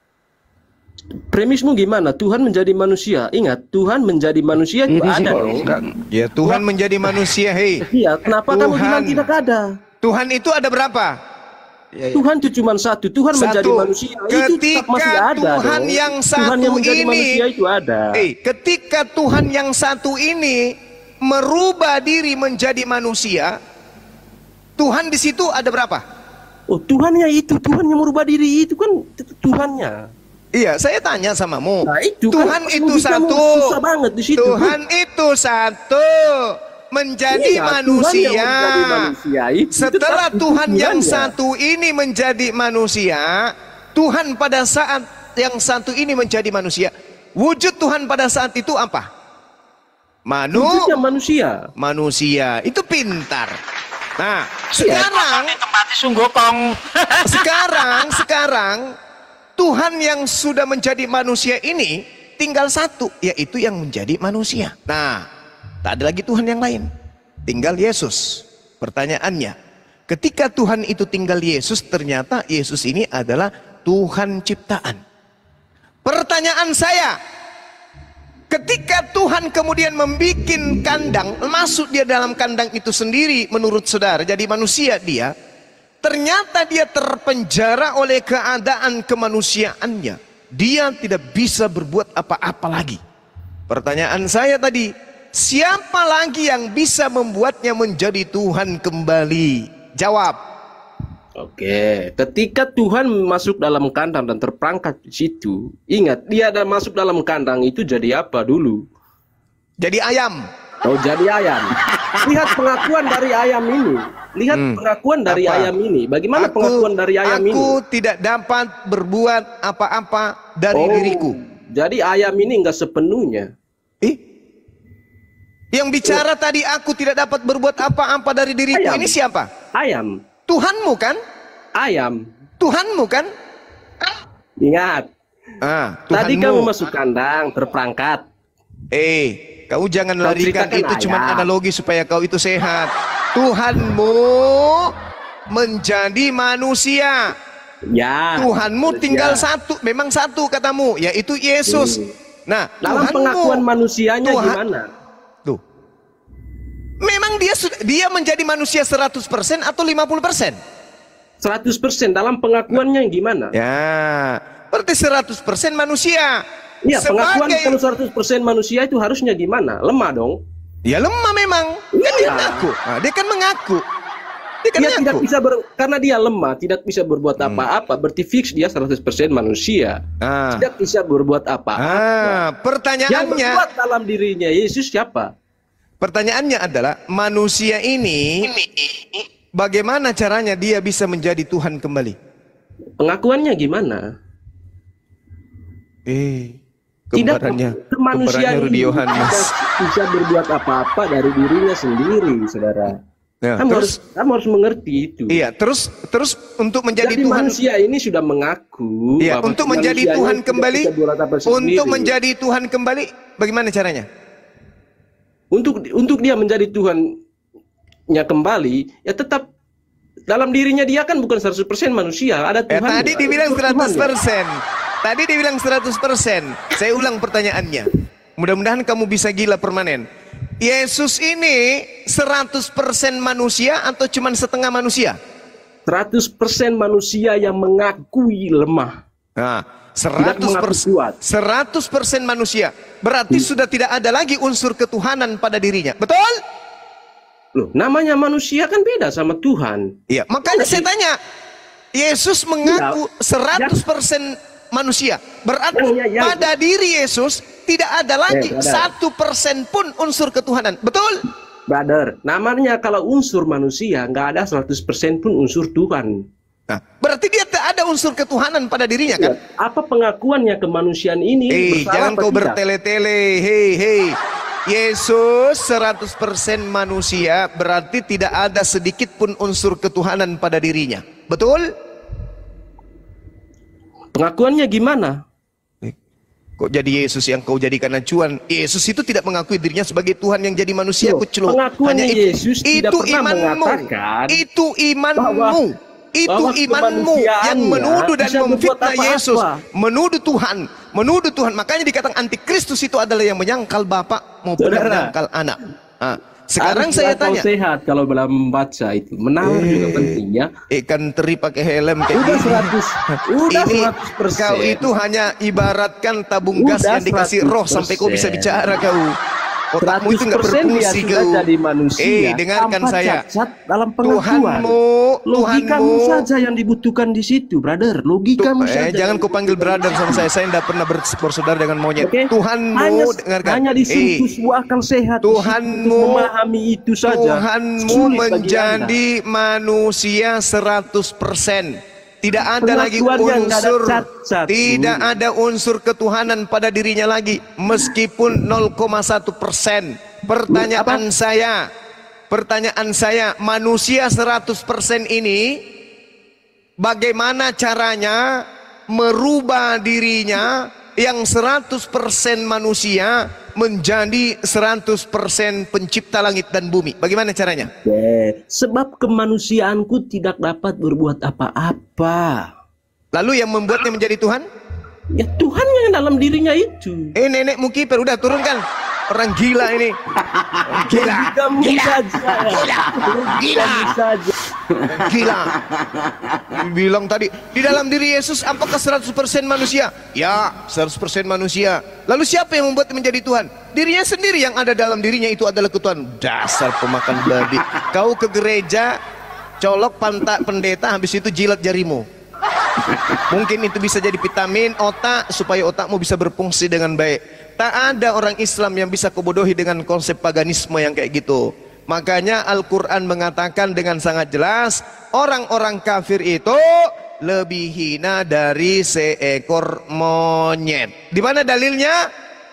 Premismu gimana? Tuhan menjadi manusia. Ingat, Tuhan menjadi manusia itu Ini sih ada kok bro. enggak. Ya Tuhan menjadi manusia, hei. Iya, kenapa kamu Tuhan. bilang tidak ada? Tuhan itu ada berapa? Tuhan itu cuma satu. Tuhan menjadi Satu. manusia itu tetap masih Ketika ada. Tuhan dong. yang Tuhan yang satu menjadi ini, manusia itu ada. Eh, ketika Tuhan yang satu ini merubah diri menjadi manusia, Tuhan di situ ada berapa? Oh, Tuhannya itu, Tuhan yang merubah diri itu kan Tuhannya. Iya, saya tanya samamu. Nah, itu Tuhan kan itu logikamu satu. susah banget di situ. Tuhan itu satu menjadi Iya, manusia. Tuhan yang menjadi manusia itu Setelah tetap Tuhan yang Tuhannya. satu ini menjadi manusia, Tuhan pada saat yang satu ini menjadi manusia, wujud Tuhan pada saat itu apa? Manu, Wujudnya manusia. manusia. Itu pintar. Nah, Iya. sekarang, Sungguh kong. sekarang, sekarang Tuhan yang sudah menjadi manusia ini tinggal satu, yaitu yang menjadi manusia. Nah, tak ada lagi Tuhan yang lain. Tinggal Yesus. Pertanyaannya, ketika Tuhan itu tinggal Yesus, ternyata Yesus ini adalah Tuhan ciptaan. Pertanyaan saya, ketika Tuhan kemudian membuat kandang, masuk dia dalam kandang itu sendiri menurut saudara, jadi manusia dia, ternyata dia terpenjara oleh keadaan kemanusiaannya. Dia tidak bisa berbuat apa-apa lagi. Pertanyaan saya tadi, siapa lagi yang bisa membuatnya menjadi Tuhan kembali? Jawab. Oke, ketika Tuhan masuk dalam kandang dan terperangkap di situ, ingat dia ada masuk dalam kandang itu jadi apa dulu? Jadi ayam. Oh, jadi ayam. Lihat pengakuan dari ayam ini. Lihat Hmm, pengakuan dari apa? ayam ini. Bagaimana pengakuan dari ayam ini? Aku tidak dapat berbuat apa-apa dari Oh, diriku. jadi ayam ini enggak sepenuhnya. Eh? Yang bicara tadi aku tidak dapat berbuat apa-apa dari diriku Ayam. ini siapa? Ayam, Tuhanmu kan? ayam. Tuhanmu kan? Ingat, Ah, tadi Tuhanmu. kamu masuk kandang terperangkat. Eh, kau jangan Kau larikan ceritakan itu cuma ayam. analogi supaya kau itu sehat. Tuhanmu menjadi manusia. Ya. Tuhanmu tinggal ya. satu, memang satu katamu, yaitu Yesus. Hmm. Nah, Dalam Tuhanmu, pengakuan manusianya Tuhan, gimana? Tuh. Memang dia sudah- dia menjadi manusia seratus persen atau lima puluh persen? seratus persen dalam pengakuannya gimana? Ya, berarti seratus persen manusia. Iya, pengakuan Sebagai- kalau seratus persen manusia itu harusnya gimana? Lemah dong. Ya lemah memang. Kan Iya. dia mengaku. Nah, dia kan mengaku. Dia kan Dia tidak mengaku. bisa ber, karena dia lemah, tidak bisa berbuat Hmm. apa-apa, berarti fix dia seratus persen manusia. Ah. Tidak bisa berbuat apa-apa. Ah, Yang pertanyaannya, berbuat dalam dirinya Yesus siapa? pertanyaannya adalah manusia ini bagaimana caranya dia bisa menjadi Tuhan kembali? Pengakuannya gimana? Eh, Tidak, kembarannya, kemanusiaan kembarannya Rudi ini Yohanes. tidak bisa berbuat apa-apa dari dirinya sendiri, saudara. Ya, kamu terus, harus kamu harus mengerti itu. iya, terus, terus untuk menjadi Jadi Tuhan, manusia ini sudah mengaku iya, bahwa untuk menjadi manusianya Tuhan tidak kembali, bisa berbuat apa untuk sendiri. menjadi Tuhan kembali, bagaimana caranya? untuk untuk dia menjadi Tuhannya kembali, ya tetap dalam dirinya dia kan bukan seratus persen manusia, ada Eh, Tuhan. tadi dibilang seratus persen. Tadi dibilang seratus persen. Saya ulang pertanyaannya. Mudah-mudahan kamu bisa gila permanen. Yesus ini seratus persen manusia atau cuma setengah manusia? seratus persen manusia yang mengakui lemah. Nah, seratus persen, kuat. seratus persen manusia. Berarti sudah tidak ada lagi unsur ketuhanan pada dirinya. Betul? Loh, namanya manusia kan beda sama Tuhan. Iya, makanya saya tanya. Yesus mengaku seratus persen manusia. Berarti Ya, ya, ya. pada diri Yesus tidak ada lagi Eh, brother. satu persen pun unsur ketuhanan. Betul? Brother, namanya kalau unsur manusia nggak ada seratus persen pun unsur Tuhan. Nah, berarti dia tak ada unsur ketuhanan pada dirinya kan? Apa pengakuannya kemanusiaan ini? Eh, bersalah jangan apa kau tidak? bertele-tele. Hei, hei. Yesus seratus persen manusia, berarti tidak ada sedikit pun unsur ketuhanan pada dirinya. Betul? Pengakuannya gimana? Eh, Kok jadi Yesus yang kau jadikan acuan? Yesus itu tidak mengakui dirinya sebagai Tuhan yang jadi manusia. Loh, Kucluk. pengakuannya Hanya itu, Yesus tidak itu pernah imanmu. mengatakan Itu imanmu. bahwa- Itu bahwa imanmu yang kemanusiaannya menuduh dan bisa berbuat memfitnah apa-apa. Yesus, menuduh Tuhan, menuduh Tuhan. Makanya dikatakan antikristus itu adalah yang menyangkal Bapak maupun yang Saudara. menyangkal anak. Ah, sekarang Haruslah saya kau tanya, sehat kalau dalam membaca itu. Menalar juga pentingnya. ikan teri pakai helm kayak Udah gini. seratus, udah Ini seratus persen. kau itu hanya ibaratkan tabung gas Udah yang dikasih roh sampai kau bisa seratus persen. bicara kau. Otakmu itu nggak seratus persen dia berfungsi sudah kau. jadi manusia. Eh, dengarkan tanpa saya. cacat dalam pengakuan. Tuhanmu, Logikamu Tuhanmu. saja yang dibutuhkan di situ, brother. Logikamu Tuh, saja. eh, jangan kau panggil brother sama saya. Saya tidak pernah ber- bersaudara dengan monyet. Oke? Tuhanmu, hanya, dengarkan. hanya disentuh Eh, sebuah akal sehat. di situ Tuhanmu, untuk memahami itu saja. Tuhanmu Sulit bagi menjadi manusia seratus persen. Tidak ada lagi Pengakuannya nggak ada unsur, cacat. tidak ada unsur ketuhanan pada dirinya lagi, meskipun nol koma satu persen. Pertanyaan saya, pertanyaan saya, manusia seratus persen ini bagaimana caranya merubah dirinya yang seratus persen manusia menjadi seratus persen pencipta langit dan bumi? Bagaimana caranya? Eh, sebab kemanusiaanku tidak dapat berbuat apa-apa. Lalu yang membuatnya menjadi Tuhan? Ya Tuhan yang dalam dirinya itu. Eh, nenekmu kiper, udah turunkan. Orang gila ini. Gila. Kamu saja. Gila. Kamu saja. Gila. Bilang tadi, di dalam diri Yesus apakah seratus persen manusia? Ya, seratus persen manusia. Lalu siapa yang membuatnya menjadi Tuhan? Dirinya sendiri, yang ada dalam dirinya itu adalah ketuhanan. Dasar pemakan babi. Kau ke gereja, colok pantat pendeta, habis itu jilat jarimu. Mungkin itu bisa jadi vitamin otak supaya otakmu bisa berfungsi dengan baik. Tak ada orang Islam yang bisa kebodohi dengan konsep paganisme yang kayak gitu. Makanya Al-Quran mengatakan dengan sangat jelas, orang-orang kafir itu lebih hina dari seekor monyet. Di mana dalilnya?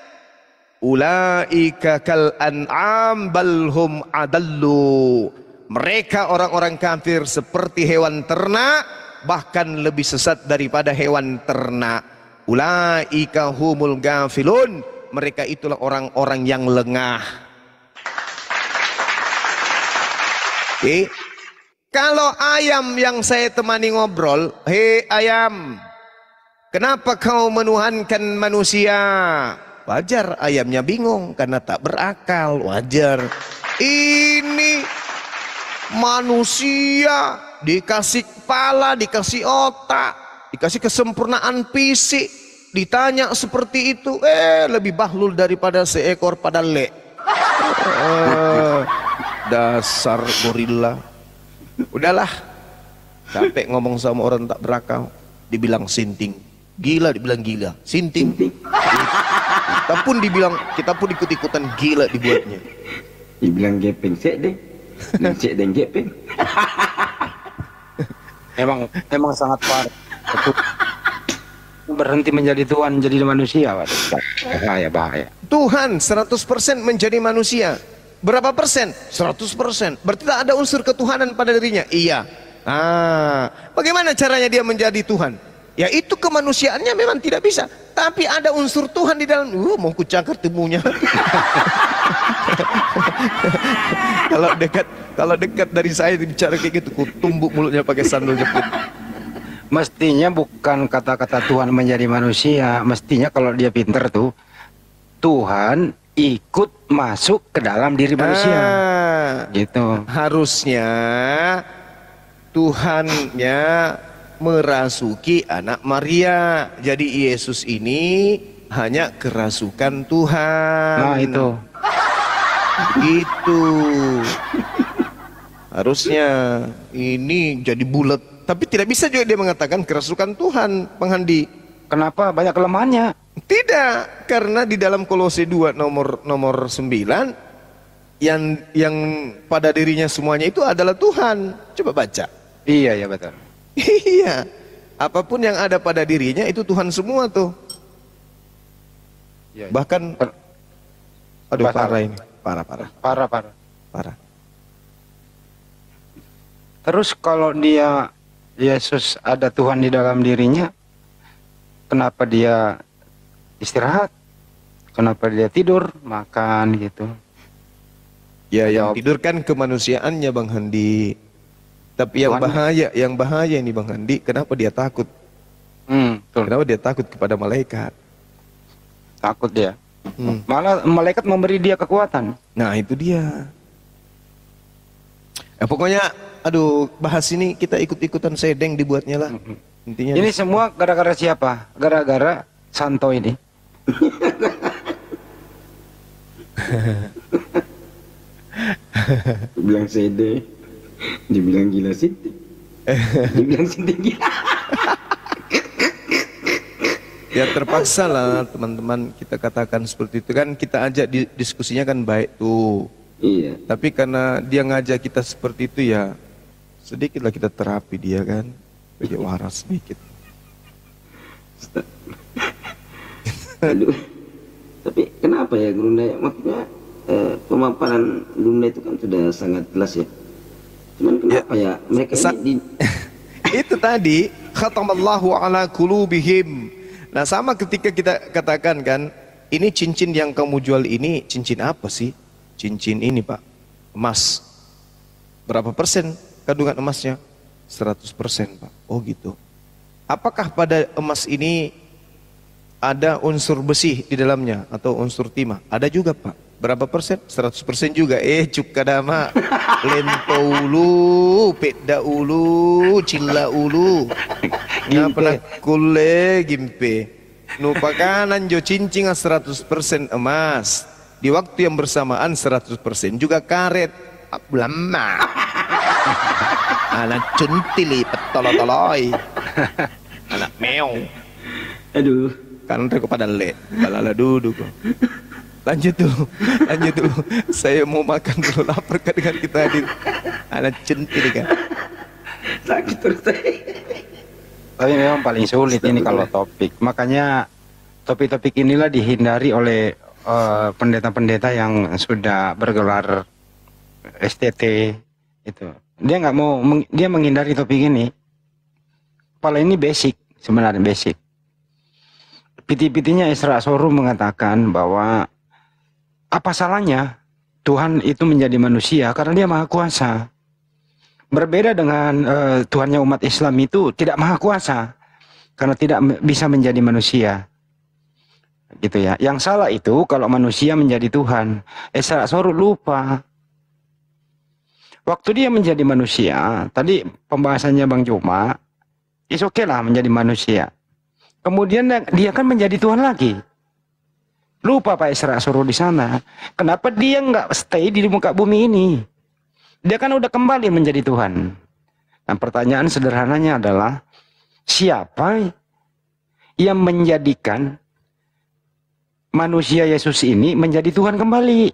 Ulaika kal an'am balhum adallu. Mereka orang-orang kafir seperti hewan ternak, bahkan lebih sesat daripada hewan ternak. Ulaika humul gafilun. Mereka itulah orang-orang yang lengah. Oke. Kalau ayam yang saya temani ngobrol, hei ayam, kenapa kau menuhankan manusia? Wajar ayamnya bingung karena tak berakal, wajar. Ini manusia dikasih kepala, dikasih otak, dikasih kesempurnaan fisik, ditanya seperti itu, eh lebih bahlul daripada seekor padale. Eh, dasar gorila. Udahlah, capek ngomong sama orang tak berakal, dibilang sinting, gila dibilang gila, sinting. Kita pun dibilang, kita pun ikut-ikutan gila dibuatnya. Dibilang gepeng sek deh, sek dan gepeng. Emang emang sangat parah. Betul. Berhenti menjadi Tuhan, jadi manusia, waduh. Bahaya, bahaya. Tuhan seratus persen menjadi manusia. Berapa persen? seratus persen. Berarti tak ada unsur ketuhanan pada dirinya? Iya. Ah, bagaimana caranya dia menjadi Tuhan? Ya itu kemanusiaannya memang tidak bisa. Tapi ada unsur Tuhan di dalam. Uh, mau kucakar temunya. Kalau dekat, kalau dekat dari saya bicara kayak gitu, ku tumbuk mulutnya pakai sandal jepit. Mestinya bukan kata-kata Tuhan menjadi manusia. Mestinya kalau dia pinter tuh, Tuhan ikut masuk ke dalam diri manusia. Ah, Gitu. harusnya Tuhannya merasuki anak Maria. Jadi Yesus ini hanya kerasukan Tuhan. Nah itu. Gitu. Harusnya ini jadi bulat. Tapi tidak bisa juga dia mengatakan kerasukan Tuhan, penghandi. Kenapa? Banyak kelemahannya. Tidak, karena di dalam Kolose dua nomor nomor sembilan yang yang pada dirinya semuanya itu adalah Tuhan. Coba baca. Iya, ya betul. Iya. Apapun yang ada pada dirinya itu Tuhan semua tuh. Iya, iya. Bahkan aduh Bahkan- parah ini. Parah, parah, Parah, parah. parah. Terus kalau dia Yesus ada Tuhan di dalam dirinya, kenapa dia istirahat? Kenapa dia tidur, makan gitu? Ya yang Jawab. tidur kan kemanusiaannya Bang Handi. Tapi yang Tuhan- bahaya, yang bahaya ini Bang Handi, kenapa dia takut? Hmm, betul. Kenapa dia takut kepada malaikat? Takut dia. Hmm. Malah malaikat memberi dia kekuatan. Nah itu dia. Ya, pokoknya, aduh, bahas ini kita ikut-ikutan sedeng dibuatnya lah. Intinya. Ini semua gara-gara siapa? Gara-gara Santo ini. Dibilang sede, dibilang gila Siti, dibilang Siti gila. Ya terpaksa lah teman-teman kita katakan seperti itu kan, kita ajak di, diskusinya kan baik tuh. Iya. Tapi karena dia ngajak kita seperti itu ya sedikitlah kita terapi dia kan, bagi waras sedikit. Aduh. Tapi kenapa ya Gurunda? Maksudnya eh, pemaparan Gurunda itu kan sudah sangat jelas ya. Cuman kenapa ya, mereka Sa- ini di, Itu tadi khatamallahu ala qulubihim. Nah sama ketika kita katakan kan, ini cincin yang kamu jual ini cincin apa sih? Cincin ini Pak, emas. Berapa persen kandungan emasnya? seratus persen Pak. Oh gitu. Apakah pada emas ini ada unsur besi di dalamnya atau unsur timah? Ada juga Pak. Berapa persen? seratus persen juga. Eh cuk kadama. Lento ulu, peda ulu, cilla ulu. Ngapa nak kule gimpe. Nupakanan jo cincin seratus persen emas. Di waktu yang bersamaan seratus persen juga karet. Lama. Anak cuntili petolotoloi. Anak meong. aduh. Kan reko pada le, balala duduk. Lanjut dulu, lanjut dulu. Saya mau makan dulu, lapar kan dengan kita hadir. Anak centil kan. Sakit terus saya. Tapi memang paling sulit ini kalau topik. Makanya topik-topik inilah dihindari oleh eh, pendeta-pendeta yang sudah bergelar S T T itu. Dia nggak mau, meng- dia menghindari topik ini. Padahal ini basic, sebenarnya basic. Piti-pitinya Isra Soru mengatakan bahwa apa salahnya Tuhan itu menjadi manusia karena dia maha kuasa. berbeda dengan uh, Tuhannya umat Islam itu tidak maha kuasa karena tidak bisa menjadi manusia. Gitu ya. Yang salah itu kalau manusia menjadi Tuhan. Isra Mi'raj lupa. Waktu dia menjadi manusia, tadi pembahasannya Bang Juma, is oke okay lah menjadi manusia. Kemudian dia kan menjadi Tuhan lagi. Lupa Pak Isra Mi'raj di sana. Kenapa dia nggak stay di muka bumi ini? Dia kan udah kembali menjadi Tuhan. Nah, pertanyaan sederhananya adalah, siapa yang menjadikan manusia Yesus ini menjadi Tuhan kembali?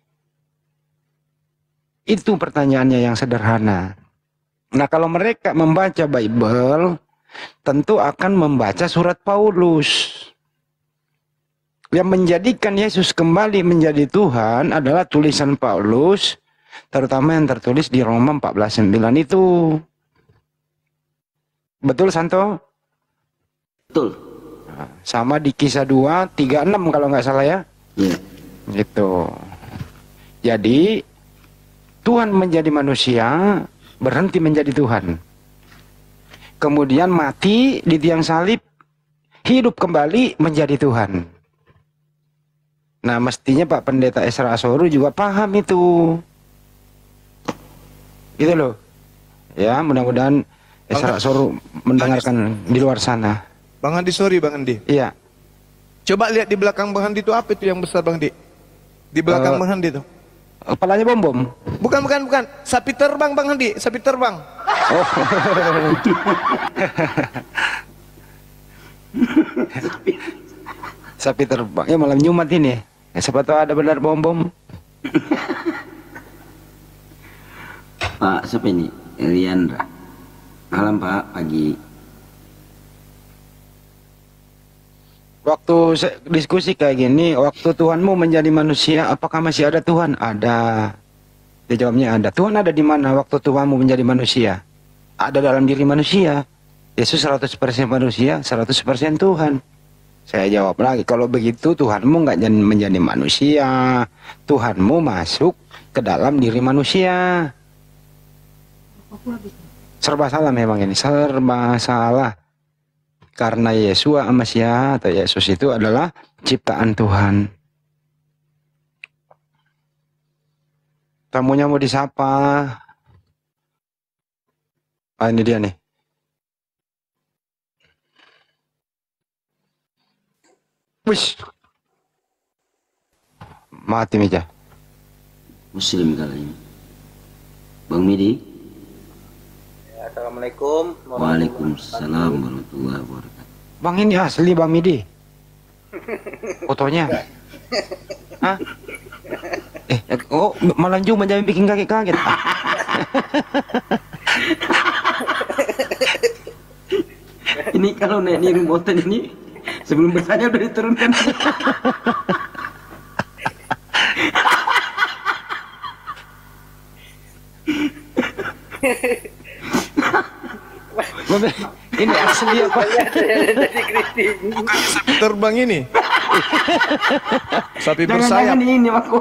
Itu pertanyaannya yang sederhana. Nah, kalau mereka membaca Bible, tentu akan membaca surat Paulus. Yang menjadikan Yesus kembali menjadi Tuhan adalah tulisan Paulus, terutama yang tertulis di Roma empat belas sembilan itu. Betul Santo? Betul. Sama di Kisah dua tiga enam kalau nggak salah ya. Iya. Gitu. Jadi Tuhan menjadi manusia, berhenti menjadi Tuhan. Kemudian mati di tiang salib, hidup kembali menjadi Tuhan. Nah, mestinya Pak Pendeta Isra Mi'raj juga paham itu. Gitu loh. Ya, mudah-mudahan Isra Mi'raj mendengarkan di luar sana. Bang Andi, sorry Bang Andi. Iya. Coba lihat di belakang Bang Andi itu apa itu yang besar Bang Andi? Di belakang Uh, Bang Andi itu. Kepalanya bom-bom. Bukan, bukan, bukan. Sapi terbang Bang Andi, sapi terbang. Oh. Sapi terbang. Ya malam Jumat ini. Ya, siapa tahu ada benar bom-bom. Pak, siapa ini? Riandra. Malam Pak, pagi. Waktu diskusi kayak gini, waktu Tuhanmu menjadi manusia, apakah masih ada Tuhan? Ada. Dia jawabnya ada. Tuhan ada di mana waktu Tuhanmu menjadi manusia? Ada dalam diri manusia. Yesus seratus persen manusia, seratus persen Tuhan. Saya jawab lagi, kalau begitu Tuhanmu nggak menjadi manusia. Tuhanmu masuk ke dalam diri manusia. Serba salah memang ini, serba salah. Karena Yesua Masya atau Yesus itu adalah ciptaan Tuhan. Tamunya mau disapa. Ah, ini dia nih. Wis. Mati meja. Muslim kali ini. Bang Midi. Assalamualaikum. Waalaikumsalam warahmatullahi wabarakatuh. Bang ini asli Bang Midi. Fotonya. Hah? Eh, oh malam Jumat jangan bikin kaget-kaget. Ini kalau naik di remote ini sebelum bertanya udah diturunkan. Ini asli apa? Bukannya sapi terbang ini. Sapi Jangan bersayap. jangan ini aku.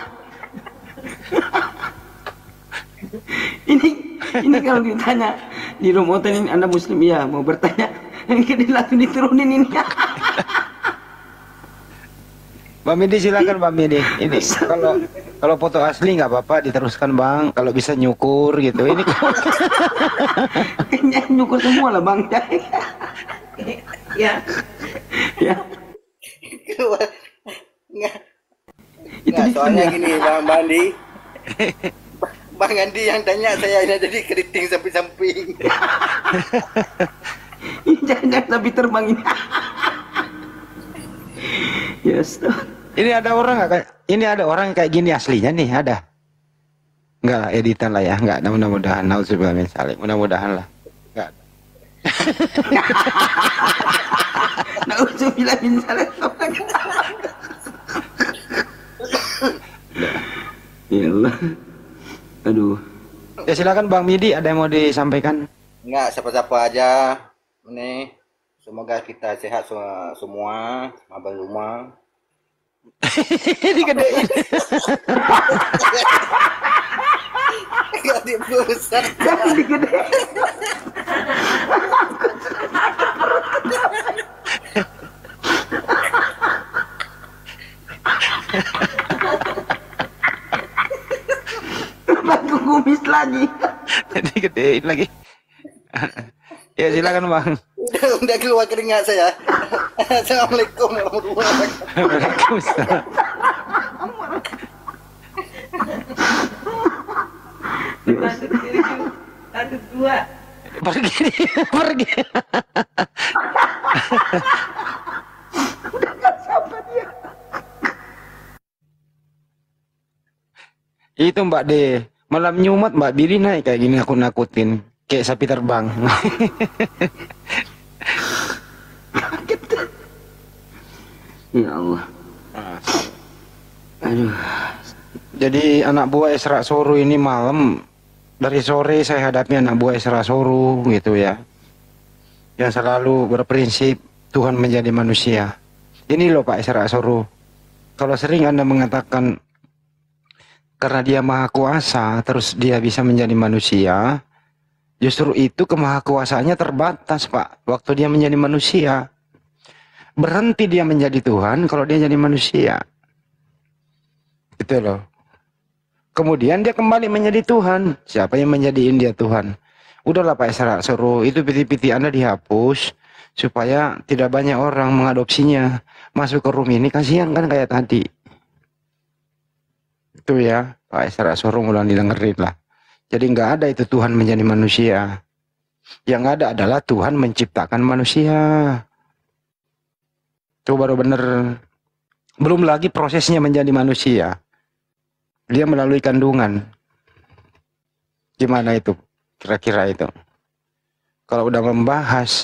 ini ini kalau ditanya di remote ini Anda Muslim ya mau bertanya, ini langsung diturunin ini. Bang Midi silakan Bang Midi. Ini kalau kalau foto asli nggak apa-apa diteruskan Bang. Kalau bisa nyukur gitu. Ini Kayaknya nyukur semua lah Bang. Ya. Ya. Nggak, Itu nggak, di soalnya tengah. gini Bang Bandi. Bang Andi yang tanya, saya ini jadi keriting samping-samping. Jangan sampai terbang ini. Yes. ini ada orang nggak kayak ini ada orang kayak gini aslinya nih ada. Enggak lah editan lah ya. Enggak. Mudah-mudahan. Nauzubillah min dzalik. Mudah-mudahan lah. Enggak. Nauzubillah min dzalik. Ya Allah. Aduh. Ya silakan Bang Midi ada yang mau disampaikan. Enggak, siapa-siapa aja. Nih, semoga kita sehat semua, semua abang rumah. Ini gedein. Gaji besar. Gaji gede. Baju kumis lagi. Jadi gedein lagi. Ya silakan Bang. Udah, udah keluar keringat saya. Assalamualaikum warahmatullahi wabarakatuh. Waalaikumsalam. Satu dua. Pergi, pergi. Itu Mbak D, malam Jumat Mbak Billy naik kayak gini aku nakutin, kayak sapi terbang. Ya Allah. Aduh. Jadi anak buah Isra Soru ini malam, dari sore saya hadapi anak buah Isra Soru gitu ya, yang selalu berprinsip Tuhan menjadi manusia. Ini loh Pak Isra Soru, kalau sering Anda mengatakan karena dia maha kuasa terus dia bisa menjadi manusia, justru itu kemahakuasaannya terbatas Pak waktu dia menjadi manusia. Berhenti dia menjadi Tuhan kalau dia jadi manusia, gitu loh. Kemudian dia kembali menjadi Tuhan. Siapa yang menjadiin dia Tuhan? Udahlah Pak Isra Soru, itu piti-piti Anda dihapus supaya tidak banyak orang mengadopsinya masuk ke room ini. Kasihan kan kayak tadi. Itu ya Pak Isra Soru, ulang didengerin lah. Jadi nggak ada itu Tuhan menjadi manusia. Yang ada adalah Tuhan menciptakan manusia. Itu baru bener. Belum lagi prosesnya menjadi manusia. Dia melalui kandungan. Gimana itu? Kira-kira itu. Kalau udah membahas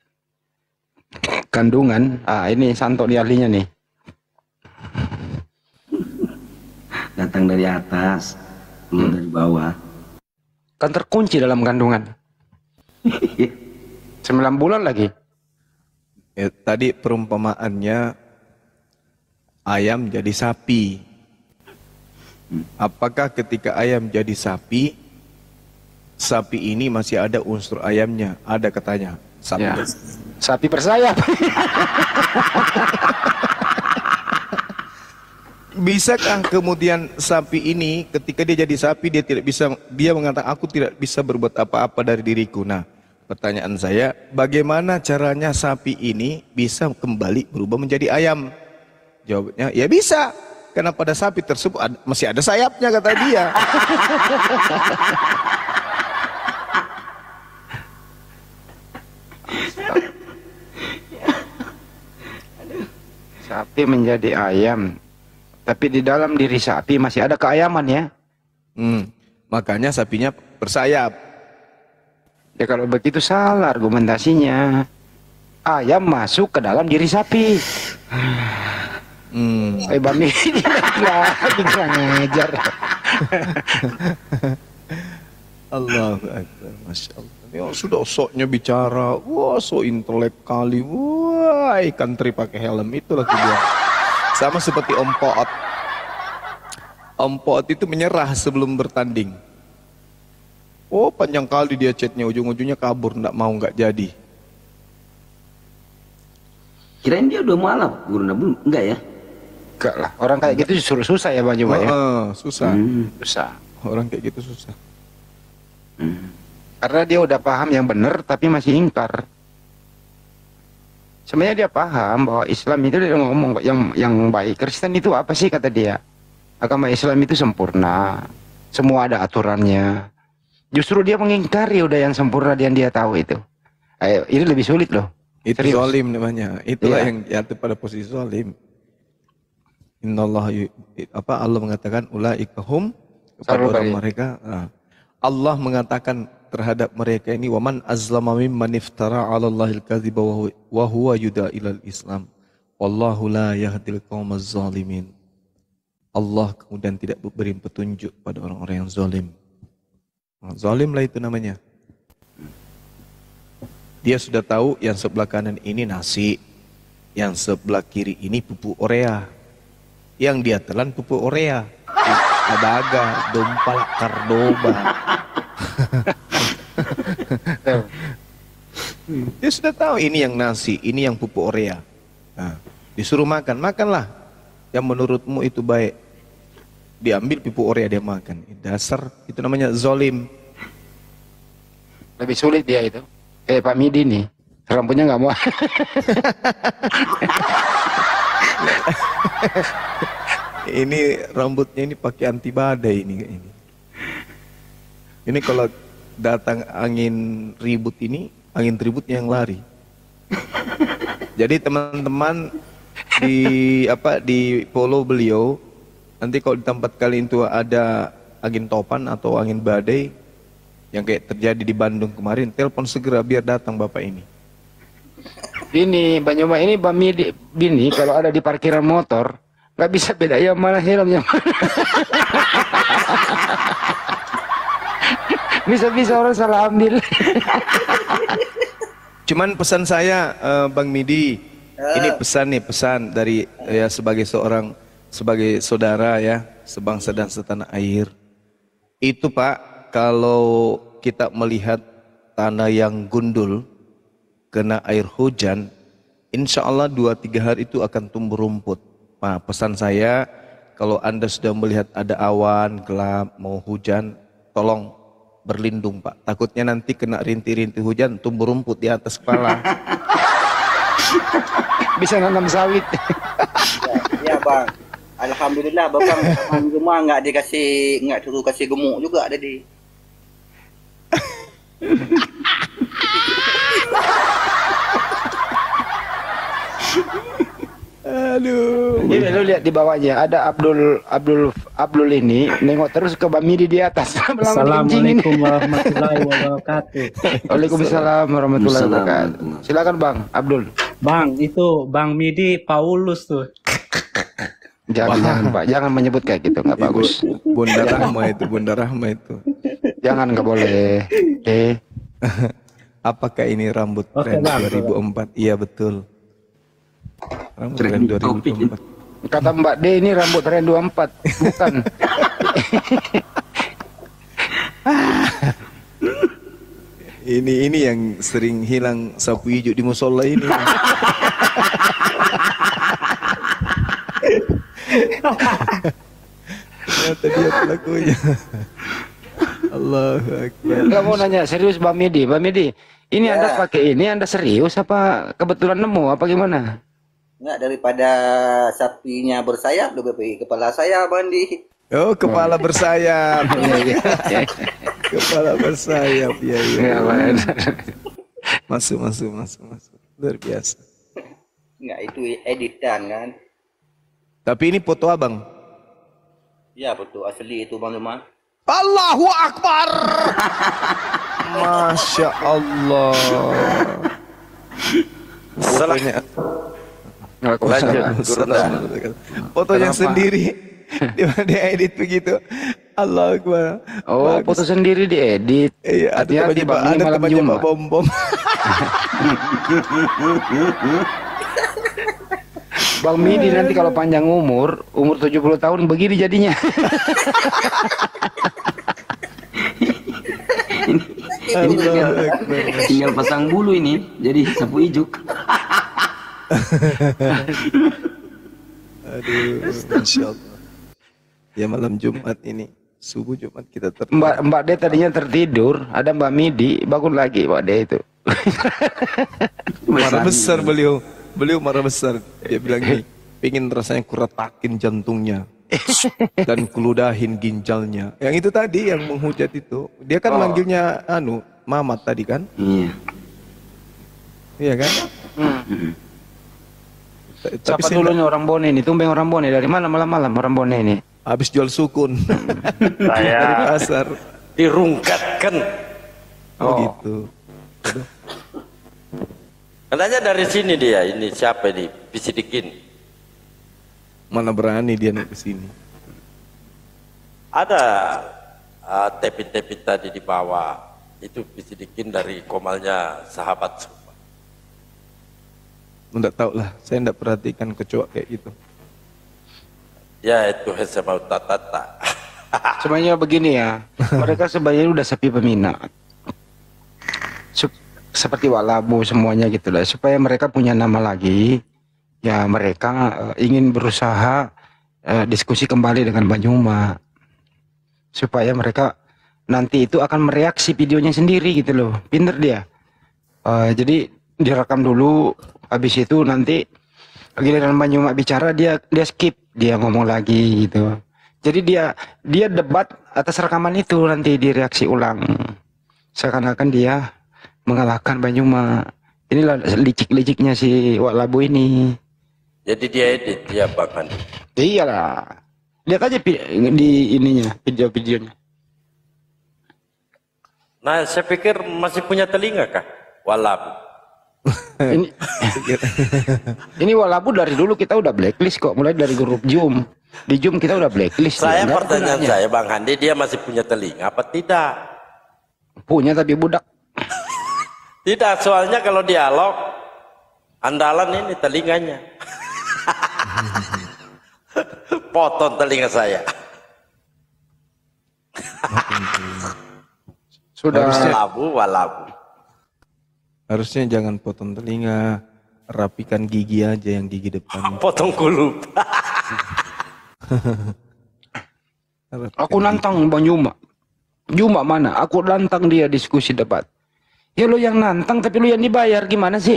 kandungan, ah ini Santo di ahlinya nih. Datang dari atas, keluar dari bawah. Kan terkunci dalam kandungan. Sembilan bulan lagi. Ya, tadi perumpamaannya ayam jadi sapi. Apakah ketika ayam jadi sapi, sapi ini masih ada unsur ayamnya? Ada katanya. Sapi, Ya. Sapi bersayap. Bisakah kemudian sapi ini ketika dia jadi sapi dia tidak bisa, dia mengatakan aku tidak bisa berbuat apa-apa dari diriku. Nah, pertanyaan saya, bagaimana caranya sapi ini bisa kembali berubah menjadi ayam? Jawabnya, ya bisa. Karena pada sapi tersebut ada, masih ada sayapnya kata dia. Sapi menjadi ayam. Tapi di dalam diri sapi masih ada keayaman ya. Hmm, makanya sapinya bersayap. Ya kalau begitu salah argumentasinya. Ayam masuk ke dalam diri sapi. Hmm. Eh Bami lagi kurang ngajar. Allahu Akbar, Masya Allah. Ya, sudah soknya bicara, wah so intelek kali, wah ikan teri pakai helm, itulah dia. Sama seperti Om Poot. Om Poot itu menyerah sebelum bertanding. Oh panjang kali dia chatnya, ujung-ujungnya kabur, nggak mau, nggak jadi. Kirain dia udah malap, guru belum? Enggak ya? Enggak lah, orang kayak gitu disuruh susah ya Bang Juma ya. Oh, susah. Hmm. Susah. Orang kayak gitu susah. Hmm. Karena dia udah paham yang benar tapi masih ingkar. Sebenarnya dia paham bahwa Islam itu, dia ngomong kok yang yang baik. Kristen itu apa sih kata dia? Agama Islam itu sempurna. Semua ada aturannya. Justru dia mengingkari udah yang sempurna yang dia tahu itu. Ayo, ini lebih sulit loh. Itu Serius. zalim namanya. Itulah Iya. yang jatuh pada posisi zalim. Innallah yu- apa Allah mengatakan ulaikahum kepada Sarul orang bari. mereka. Nah, Allah mengatakan terhadap mereka ini waman azlama mimman iftara 'ala Allahil kadziba wa huwa- wa huwa yuda ilal Islam. Wallahu la yahdil qaumaz zalimin. Allah kemudian tidak beri petunjuk pada orang-orang yang zalim. Nah, zalim lah itu namanya. Dia sudah tahu yang sebelah kanan ini nasi, yang sebelah kiri ini pupuk urea. Yang dia telan pupuk urea. Adaga, dompal, kardoba. Dia sudah tahu ini yang nasi, ini yang pupuk urea. Nah, disuruh makan, makanlah. Yang menurutmu itu baik. Diambil pupuk urea dia makan. Dasar, itu namanya zolim. Lebih sulit dia itu. Kayak Pak Midi nih, rambutnya nggak mau. Ini rambutnya ini pakai anti badai ini. Ini, ini kalau datang angin ribut ini, angin ributnya yang lari. Jadi teman-teman di apa di follow beliau. Nanti kalau di tempat kalian itu ada angin topan atau angin badai yang kayak terjadi di Bandung kemarin, telepon segera biar datang bapak ini. Ini Banyuma ini Bami di, bini kalau ada di parkiran motor nggak bisa beda yang mana helm yang mana. Bisa-bisa orang salah ambil. Cuman pesan saya uh, Bang Midi, ini pesan nih pesan dari ya sebagai seorang sebagai saudara ya, sebangsa dan setanah air. Itu Pak, kalau kita melihat tanah yang gundul kena air hujan, insya Allah dua tiga hari itu akan tumbuh rumput. Nah, pesan saya, kalau Anda sudah melihat ada awan gelap mau hujan, tolong berlindung Pak. Takutnya nanti kena rintik-rintik hujan, tumbuh rumput di atas kepala. Bisa nanam sawit. Ya, ya Bang. Alhamdulillah Bapak rumah nggak dikasih nggak suruh kasih gemuk juga tadi. Aduh. Ini lu lihat di bawahnya ada Abdul Abdul Abdul ini nengok terus ke Bami di atas. Assalamualaikum warahmatullahi wabarakatuh. Waalaikumsalam warahmatullahi wabarakatuh. Silakan Bang Abdul. Bang, itu Bang Midi Paulus tuh. Jangan, jangan Pak, jangan menyebut kayak gitu, nggak bagus. Bunda Rahma itu, Bunda Rahma itu. Jangan, nggak boleh. Eh. Apakah ini rambut Oke, tren Bang. dua ribu empat? Iya betul. Rambut tren dua ribu empat. Kata Mbak D ini rambut tren dua puluh empat, bukan. Ini ini yang sering hilang sapu hijau di musola ini. Ternyata dia pelakunya. Allahu Akbar. Nggak mau nanya serius Mbak Midi, Mbak Midi. Ini Ya. Anda pakai ini, Anda serius apa kebetulan nemu apa gimana? Nggak, daripada sapinya bersayap lebih baik kepala saya mandi. Oh, kepala bersayap. Iya, iya. Kepala bersayap. Iya, iya. Ya, Pak. Masuk, masuk, masuk, masuk. Luar biasa. Nggak, itu editan kan. Tapi ini foto abang. Ya betul, asli itu Bang Lumah. Allahu Akbar. Masya Allah. Fotonya. Fotonya sendiri. Dia, dia edit begitu. Allahu Akbar. Oh, Bagus. foto sendiri diedit. Iya, ada Hati-hati, temannya Bang, Pak, ini ada malam temannya Pak Jumat. Bom Bom. Bang Midi nanti kalau panjang umur, umur tujuh puluh tahun begini jadinya. Ini tinggal, tinggal pasang bulu ini, jadi sapu ijuk. Aduh, Masya Allah. Ya malam Jumat ini, subuh Jumat kita ter. Mbak Mbak D tadinya tertidur, ada Mbak Midi, bangun lagi Mbak D itu. Marah besar beliau. Beliau marah besar. Dia bilang gini, pengen rasanya kuratakin jantungnya dan kuludahin ginjalnya. Yang itu tadi yang menghujat itu, dia kan Oh. manggilnya anu Mamat tadi kan? Iya. Iya kan? Hmm. Ta- Tapi Siapa saya dulunya orang Bone ini? Tumbeng orang Bone dari mana malam-malam orang Bone ini? habis jual sukun dari Saya pasar. dirungkatkan. Oh, Oh. gitu. Katanya dari sini dia, ini siapa ini? Bisidikin. Mana berani dia naik ke sini. Ada uh, tepin-tepin tadi di bawah. Itu Bisidikin dari komalnya sahabat semua. Enggak tahu lah, saya enggak perhatikan kecoa kayak gitu. Ya itu Hesemau Tatata. Sebenarnya begini ya, mereka sebenarnya udah sepi peminat. Sup- seperti Walabu semuanya gitu lah, supaya mereka punya nama lagi. Ya mereka eh, ingin berusaha eh, diskusi kembali dengan Banyuma, supaya mereka nanti itu akan mereaksi videonya sendiri gitu loh. Pinter dia. Eh, jadi direkam dulu, habis itu nanti giliran Banyuma bicara dia dia skip, dia ngomong lagi gitu. Jadi dia dia debat atas rekaman itu, nanti direaksi ulang. Seakan-akan dia mengalahkan Banyuma. Inilah licik-liciknya si Walabu ini. Jadi dia edit ya Bang Handi. Iyalah. Lihat aja pi- di ininya, video-videonya. Nah, saya pikir masih punya telinga kah? Walabu. Ini ini Walabu dari dulu kita udah blacklist kok, mulai dari grup Zoom. Di Zoom kita udah blacklist. Saya dia. Nggak ada pertanyaan gunanya. saya Bang Handi, dia masih punya telinga apa tidak? Punya tapi budak. Tidak, soalnya kalau dialog andalan ini telinganya. Potong telinga saya. Sudah Walabu, walabu. Harusnya jangan potong telinga, rapikan gigi aja yang gigi depan. Potong kulub. Rapikan aku nantang Bang Yuma. Yuma mana? Aku nantang dia diskusi debat. Ya lo yang nantang tapi lo yang dibayar, gimana sih?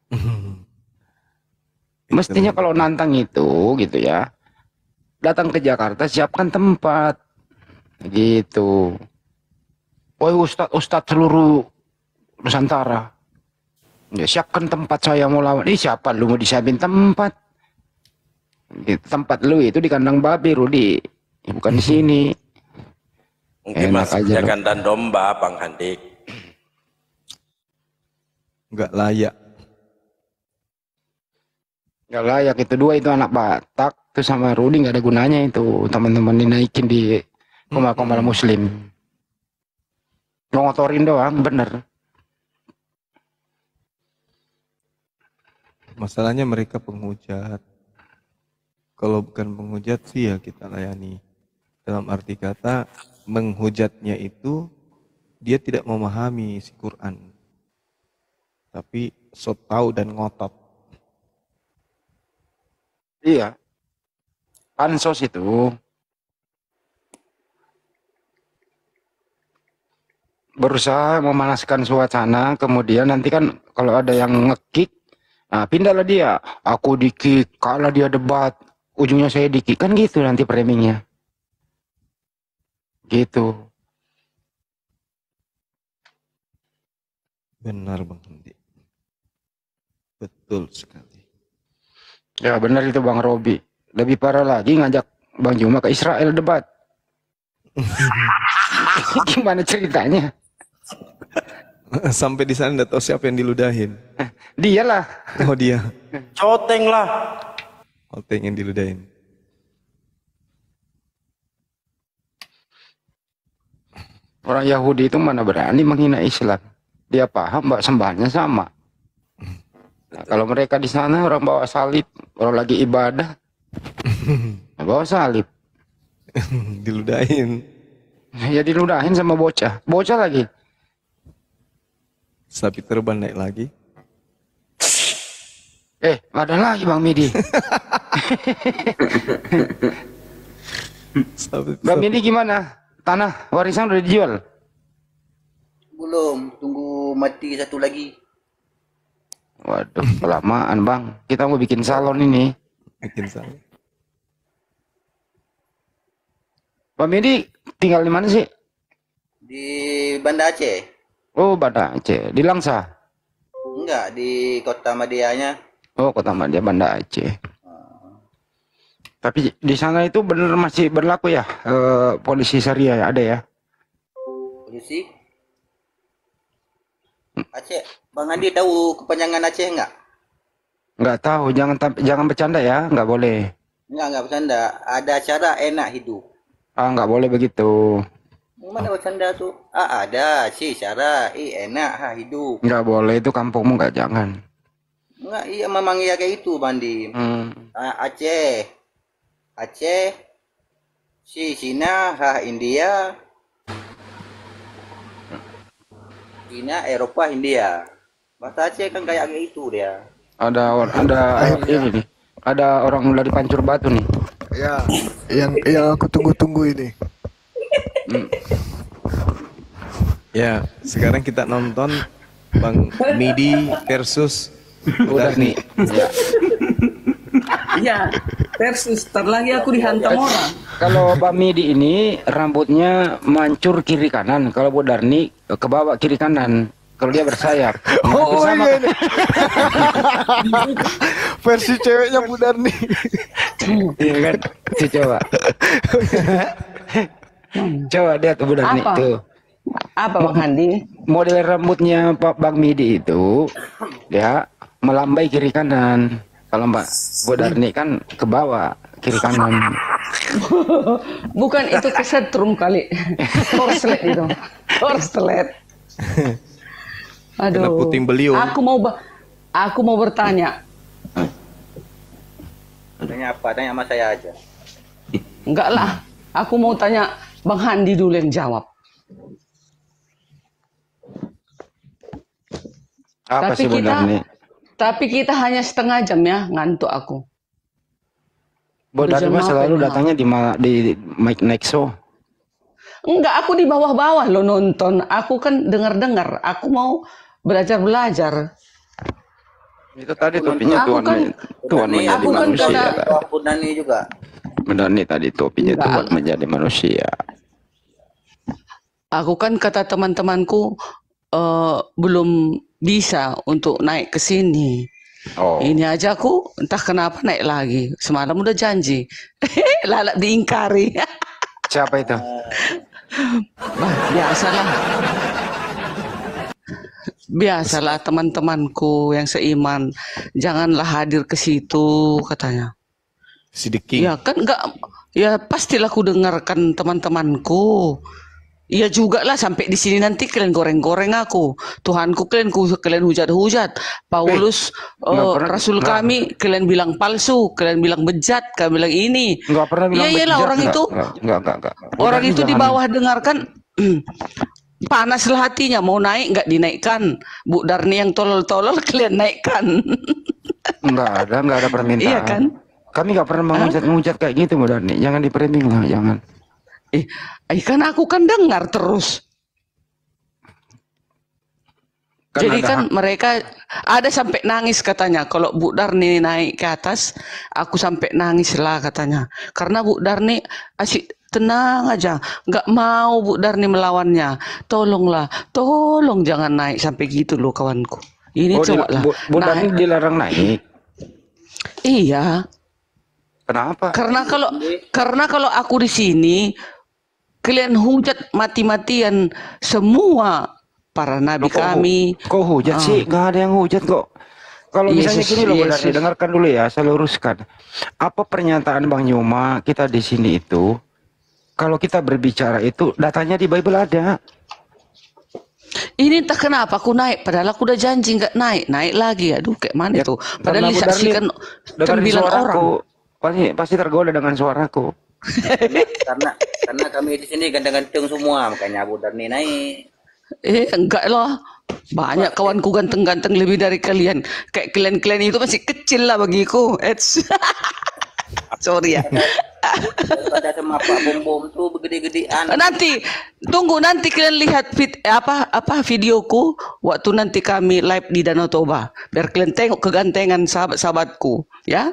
Mestinya kalau nantang itu gitu ya, datang ke Jakarta siapkan tempat gitu. Woi Ustadz Ustadz seluruh Nusantara, ya siapkan tempat saya mau lawan. Ih siapa lu mau disiapin tempat? Gitu. Tempat lu itu di kandang babi Rudi, bukan di sini. Mungkin Enak masih aja punya lo. kandang domba Bang Handi. Nggak layak. Gak layak itu dua itu anak Batak tuh sama Rudi nggak ada gunanya itu teman-teman dinaikin di komal-komal Muslim. Ngotorin doang bener. Masalahnya mereka penghujat. Kalau bukan penghujat sih ya kita layani. Dalam arti kata menghujatnya itu dia tidak memahami isi Quran. Tapi so tahu dan ngotot. Iya. Pansos itu berusaha memanaskan suasana, kemudian nanti kan kalau ada yang ngekick, nah pindahlah dia. Aku di-kick, kalah dia debat, ujungnya saya di-kick, kan gitu nanti framingnya. Gitu. Benar Bang Handi. Betul sekali. Ya benar itu Bang Robi. Lebih parah lagi ngajak Bang Juma ke Israel debat. Gimana ceritanya? Sampai di sana nggak tahu siapa yang diludahin. Dialah. Oh dia. Coteng lah. Oteng yang diludahin. Orang Yahudi itu mana berani menghina Islam. Dia paham mbak sembahannya sama. Nah, kalau mereka di sana orang bawa salib, orang lagi ibadah, bawa salib. Diludahin. Ya diludahin sama bocah. Bocah lagi. Sapi terbang naik lagi. Eh, ada lagi Bang Midi. Sapi, Bang Midi gimana? Tanah warisan udah dijual? Belum, tunggu mati satu lagi. Waduh, kelamaan Bang. Kita mau bikin salon ini. Bikin salah. Bang Midi tinggal di mana sih? Di Banda Aceh. Oh, Banda Aceh. Di Langsa? Enggak, di kota Madianya. Oh, Kota Madia, Banda Aceh. Tapi di sana itu benar masih berlaku ya eh, polisi syariah ya, ada ya? Polisi Aceh. Bang Andi tahu kepanjangan Aceh enggak? Nggak tahu, jangan tam- jangan bercanda ya, nggak boleh. Enggak, enggak bercanda. Ada cara enak hidup. Ah, nggak boleh begitu. Mana bercanda tuh? Ah, ada sih cara. Ih, enak ha hidup. Nggak boleh, itu kampungmu nggak, jangan. Enggak, iya memang iya kayak itu, Bandi. Hmm. Ah, Aceh. Aceh Si Cina, ha India. Cina, Eropa, India. Bahasa Aceh kan kayak gitu dia. Ada or- ada ini nih. Ada orang dari Pancur Batu nih. Ya, yang yang aku tunggu-tunggu ini. Ya, sekarang kita nonton Bang Midi versus Darni. Ya. Iya, versus ntar lagi aku dihantam orang. Kalau Bang Midi ini rambutnya mancur kiri kanan. Kalau Bu Darni ke bawah kiri kanan. Kalau dia bersayap. Oh, Sama iya ini. Versi ceweknya Bu Darni. Iya kan? Tuh coba. Coba lihat Bu Darni Apa? tuh. Apa Bang Handi? Model rambutnya Pak Bang Midi itu ya melambai kiri kanan. Kalau Mbak Bu Darni kan ke bawah kiri kanan. Bukan itu kesetrum kali. Korslet itu. Korslet. Kena Aduh. puting beliung. Aku mau ba- aku mau bertanya. Tanya apa? Tanya sama saya aja. Enggak lah. Aku mau tanya Bang Handi dulu yang jawab. Apa Tapi sih Bu kita Darni? tapi kita hanya setengah jam ya, ngantuk aku. Bu Udah Darni jam mah apa selalu ini, datangnya di ma- di Mike Nexo. Enggak, aku di bawah-bawah lo nonton. Aku kan dengar-dengar. Aku mau belajar-belajar. Itu tadi topinya Aku Tuhan kan- me- Tuhan menjadi aku kan manusia. kata- tadi. Bu Darni juga. Bu Darni tadi topinya Enggak. Tuhan menjadi manusia. Aku kan kata teman-temanku eh, belum bisa untuk naik ke sini. Oh. Ini aja aku entah kenapa naik lagi. Semalam udah janji. Lalat diingkari. Siapa itu? Bah, biasalah. Biasalah teman-temanku yang seiman. Janganlah hadir ke situ katanya. Sidiki. Ya kan enggak, ya pastilah aku dengarkan teman-temanku. Iya juga lah sampai di sini nanti kalian goreng-goreng aku. Tuhanku kalian ku kalian hujat-hujat. Paulus Eh, nggak eh, pernah- Rasul nggak- kami kalian bilang palsu, kalian bilang bejat, kalian bilang ini. Enggak pernah bilang Iya iyalah bejat, orang enggak, itu enggak, enggak, enggak, enggak. Bu orang Darni itu di jangan- bawah dengarkan panaslah hatinya mau naik nggak dinaikkan. Bu Darni yang tolol-tolol kalian naikkan. Enggak ada, enggak ada permintaan. Iya kan? Kami enggak pernah menghujat-menghujat kayak gitu, Bu Darni. Jangan di-framing lah, jangan. Eh, eh, kan aku kan dengar terus. Kan Jadi ada kan hak- mereka ada sampai nangis katanya. Kalau Bu Darni naik ke atas, aku sampai nangis lah katanya. Karena Bu Darni asyik tenang aja, nggak mau Bu Darni melawannya. Tolonglah, tolong jangan naik sampai gitu loh kawanku. Ini Oh, di- coba lah. Bu, Bu Darni naik. dilarang naik. Iya, Kenapa? karena kalau karena kalau aku di sini, kalian hujat mati-matian semua para nabi Loh, kok hu- kami. Kok hujat Ah. sih? Nggak ada yang hujat kok. Kalau misalnya Yesus, gini loh, Bu Darni, Yesus. dengarkan dulu ya, saya luruskan. Apa pernyataan Bang Nyuma kita di sini itu? Kalau kita berbicara itu, datanya di Bible ada. Ini entah kenapa aku naik, padahal aku udah janji nggak naik, naik lagi. Aduh, kayak mana Ya, tuh? karena Padahal Bu Darni disaksikan dengerin sembilan orang. suaraku. Pasti pasti tergoda dengan suaraku. karena karena kami di sini ganteng-ganteng semua, makanya Bu Darni naik. Eh, enggak lah. Banyak kawanku ganteng-ganteng lebih dari kalian. Kayak kalian-kalian itu masih kecil lah bagiku. Eits. Sorry ya. Daripada sama Pak Bom Bom tuh begede-gedean. Nanti tunggu nanti kalian lihat vid, apa apa videoku waktu nanti kami live di Danau Toba. Biar kalian tengok kegantengan sahabat-sahabatku, ya.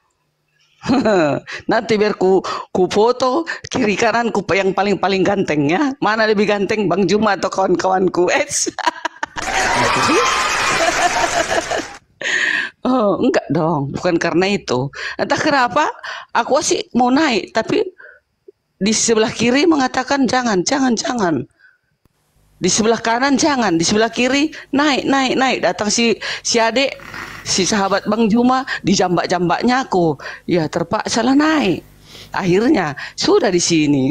Nanti biar ku ku foto kiri kanan ku yang paling paling ganteng ya. Mana lebih ganteng Bang Juma atau kawan-kawanku? Eits. Oh, enggak dong, bukan karena itu. Entah kenapa aku sih mau naik tapi di sebelah kiri mengatakan jangan, jangan, jangan. Di sebelah kanan jangan, di sebelah kiri naik, naik, naik. Datang si si adik, si sahabat Bang Juma, dijambak-jambaknya aku. Ya terpaksa lah naik. Akhirnya sudah di sini.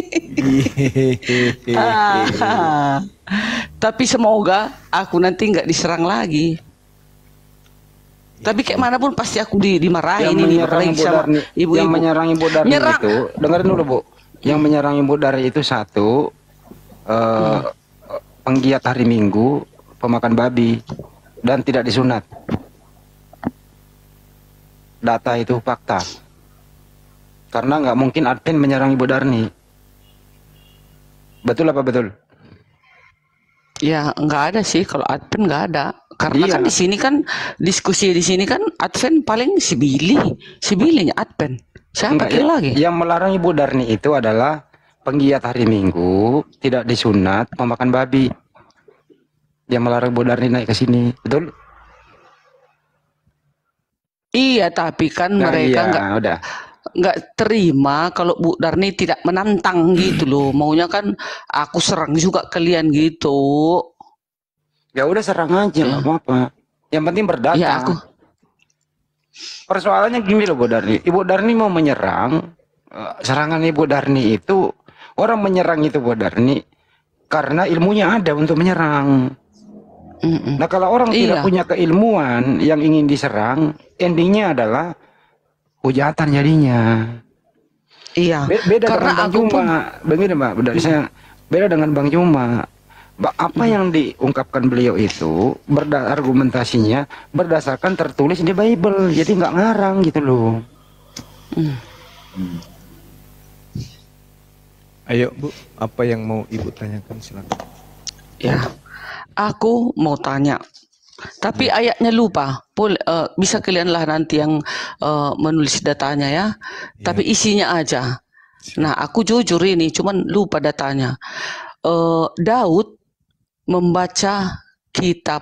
Ah, tapi semoga aku nanti nggak diserang lagi. Tapi kayak mana pun pasti aku di, dimarahin Yang ini menyerang apalagi Bu sama Darni, ibu-ibu. yang menyerang Ibu Darni Nyerang. itu, dengerin dulu Bu. Yang menyerang Ibu Darni itu satu, uh, penggiat hari Minggu, pemakan babi, dan tidak disunat. Data itu fakta. Karena nggak mungkin admin menyerang Ibu Darni. Betul apa betul? Ya nggak ada sih, kalau admin nggak ada. Karena Iya. kan di sini kan diskusi di sini kan admin paling si Billy, si Billy admin. Siapa Enggak, kira ya- lagi? Yang melarang Ibu Darni itu adalah penggiat hari Minggu, tidak disunat, pemakan babi. Yang melarang Ibu Darni naik ke sini, betul? Iya, tapi kan Nah, mereka iya, nggak udah. nggak terima kalau Bu Darni tidak menantang gitu loh. Maunya kan aku serang juga kalian gitu. Ya udah serang aja, nggak apa-apa. Yang penting berdata. Ya aku. Persoalannya gini loh, Bu Darni. Ibu Darni mau menyerang, eh, serangan Ibu Darni itu, orang menyerang itu Bu Darni karena ilmunya ada untuk menyerang. Mm-mm. Nah kalau orang tidak Iya. punya keilmuan yang ingin diserang, endingnya adalah hujatan jadinya. Iya. Be- beda Karena dengan Bang aku pun Juma. Begini Mbak, Bu Darni, saya beda dengan Bang Juma. Ba- Apa yang diungkapkan beliau itu berda argumentasinya berdasarkan tertulis di Bible, jadi nggak ngarang gitu loh. Ayo Bu, apa yang mau Ibu tanyakan silakan. ya, aku mau tanya. Tapi ayatnya lupa. Boleh eh, bisa kalian lah nanti yang eh, menulis datanya ya. Tapi isinya aja. Nah, aku jujur ini cuman lupa datanya. Eh, Daud membaca kitab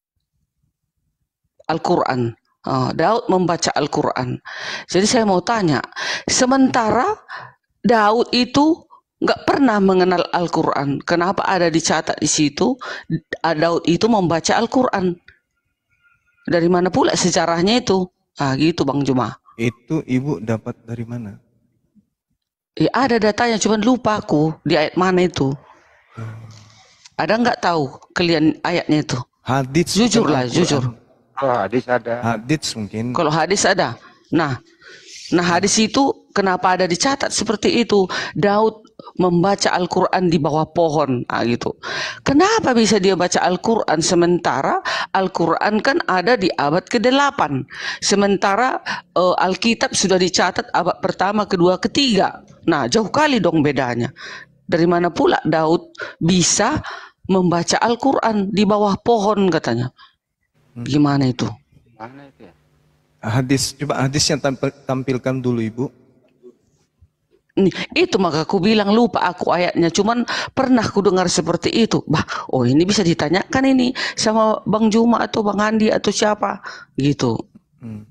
Al-Quran. Eh, Daud membaca Al-Quran. Jadi saya mau tanya, sementara Daud itu nggak pernah mengenal Al-Quran, kenapa ada dicatat di situ Daud itu membaca Al-Quran? Dari mana pula sejarahnya itu? Ah, gitu Bang Juma. Itu Ibu dapat dari mana? Ya, ada datanya, cuman lupa aku di ayat mana itu. Ada nggak tahu kalian ayatnya itu? Hadits. Jujur bukan lah, Al-Quran. jujur. Oh, hadis ada. Hadits mungkin. Kalau hadis ada. Nah, nah hadis itu kenapa ada dicatat seperti itu? Daud membaca Al-Quran di bawah pohon, ah, gitu. Kenapa bisa dia baca Al-Quran sementara Al-Quran kan ada di abad kedelapan, sementara eh, Alkitab sudah dicatat abad pertama, kedua, ketiga. Nah, jauh kali dong bedanya. Dari mana pula Daud bisa membaca Al-Quran di bawah pohon katanya? Gimana itu? Mana itu ya? Hadis, coba hadis yang tampil- tampilkan dulu Ibu. Nih, itu maka aku bilang lupa aku ayatnya, cuman pernah aku dengar seperti itu. Bah, oh ini bisa ditanyakan ini sama Bang Juma atau Bang Andi atau siapa gitu. Hmm.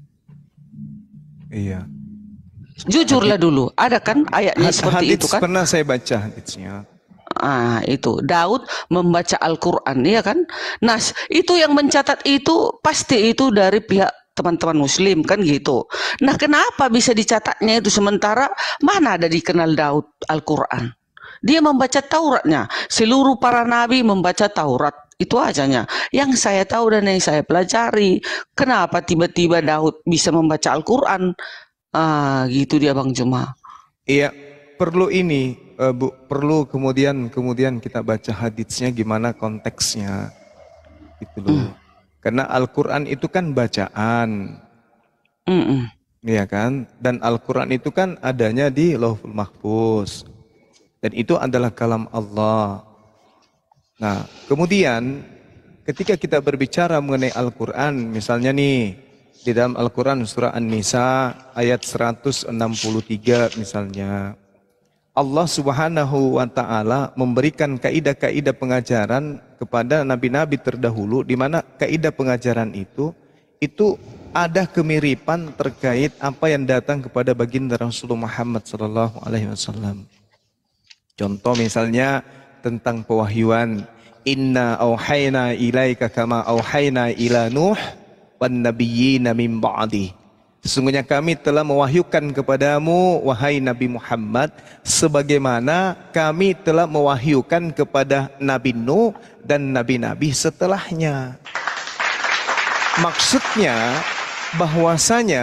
Iya. Jujurlah dulu, ada kan ayatnya Had- seperti hadits itu kan? pernah saya baca haditsnya. Ah, itu Daud membaca Al-Quran, ya kan? Nah, itu yang mencatat itu pasti itu dari pihak teman-teman Muslim kan gitu. Nah, kenapa bisa dicatatnya itu sementara mana ada dikenal Daud Al-Quran? Dia membaca Tauratnya. Seluruh para nabi membaca Taurat. Itu ajanya. Yang saya tahu dan yang saya pelajari. Kenapa tiba-tiba Daud bisa membaca Al-Quran? Ah, gitu dia Bang Juma. Iya, perlu ini eh, Bu, perlu kemudian kemudian kita baca haditsnya gimana konteksnya. Gitu loh. Karena Al-Qur'an itu kan bacaan. Mm-mm. Iya kan? Dan Al-Qur'an itu kan adanya di Lauhul Mahfuz. Dan itu adalah kalam Allah. Nah, kemudian ketika kita berbicara mengenai Al-Qur'an, misalnya nih di dalam Al-Quran surah An-Nisa ayat seratus enam puluh tiga misalnya, Allah Subhanahu wa Ta'ala memberikan kaidah-kaidah pengajaran kepada nabi-nabi terdahulu, di mana kaidah pengajaran itu itu ada kemiripan terkait apa yang datang kepada baginda Rasulullah Muhammad sallallahu alaihi wasallam. Contoh misalnya tentang pewahyuan, inna auhayna ilaika kama auhayna ila Nuh wan nabiyyina min ba'di. Sesungguhnya kami telah mewahyukan kepadamu wahai Nabi Muhammad sebagaimana kami telah mewahyukan kepada Nabi Nuh dan nabi-nabi setelahnya. Maksudnya bahwasanya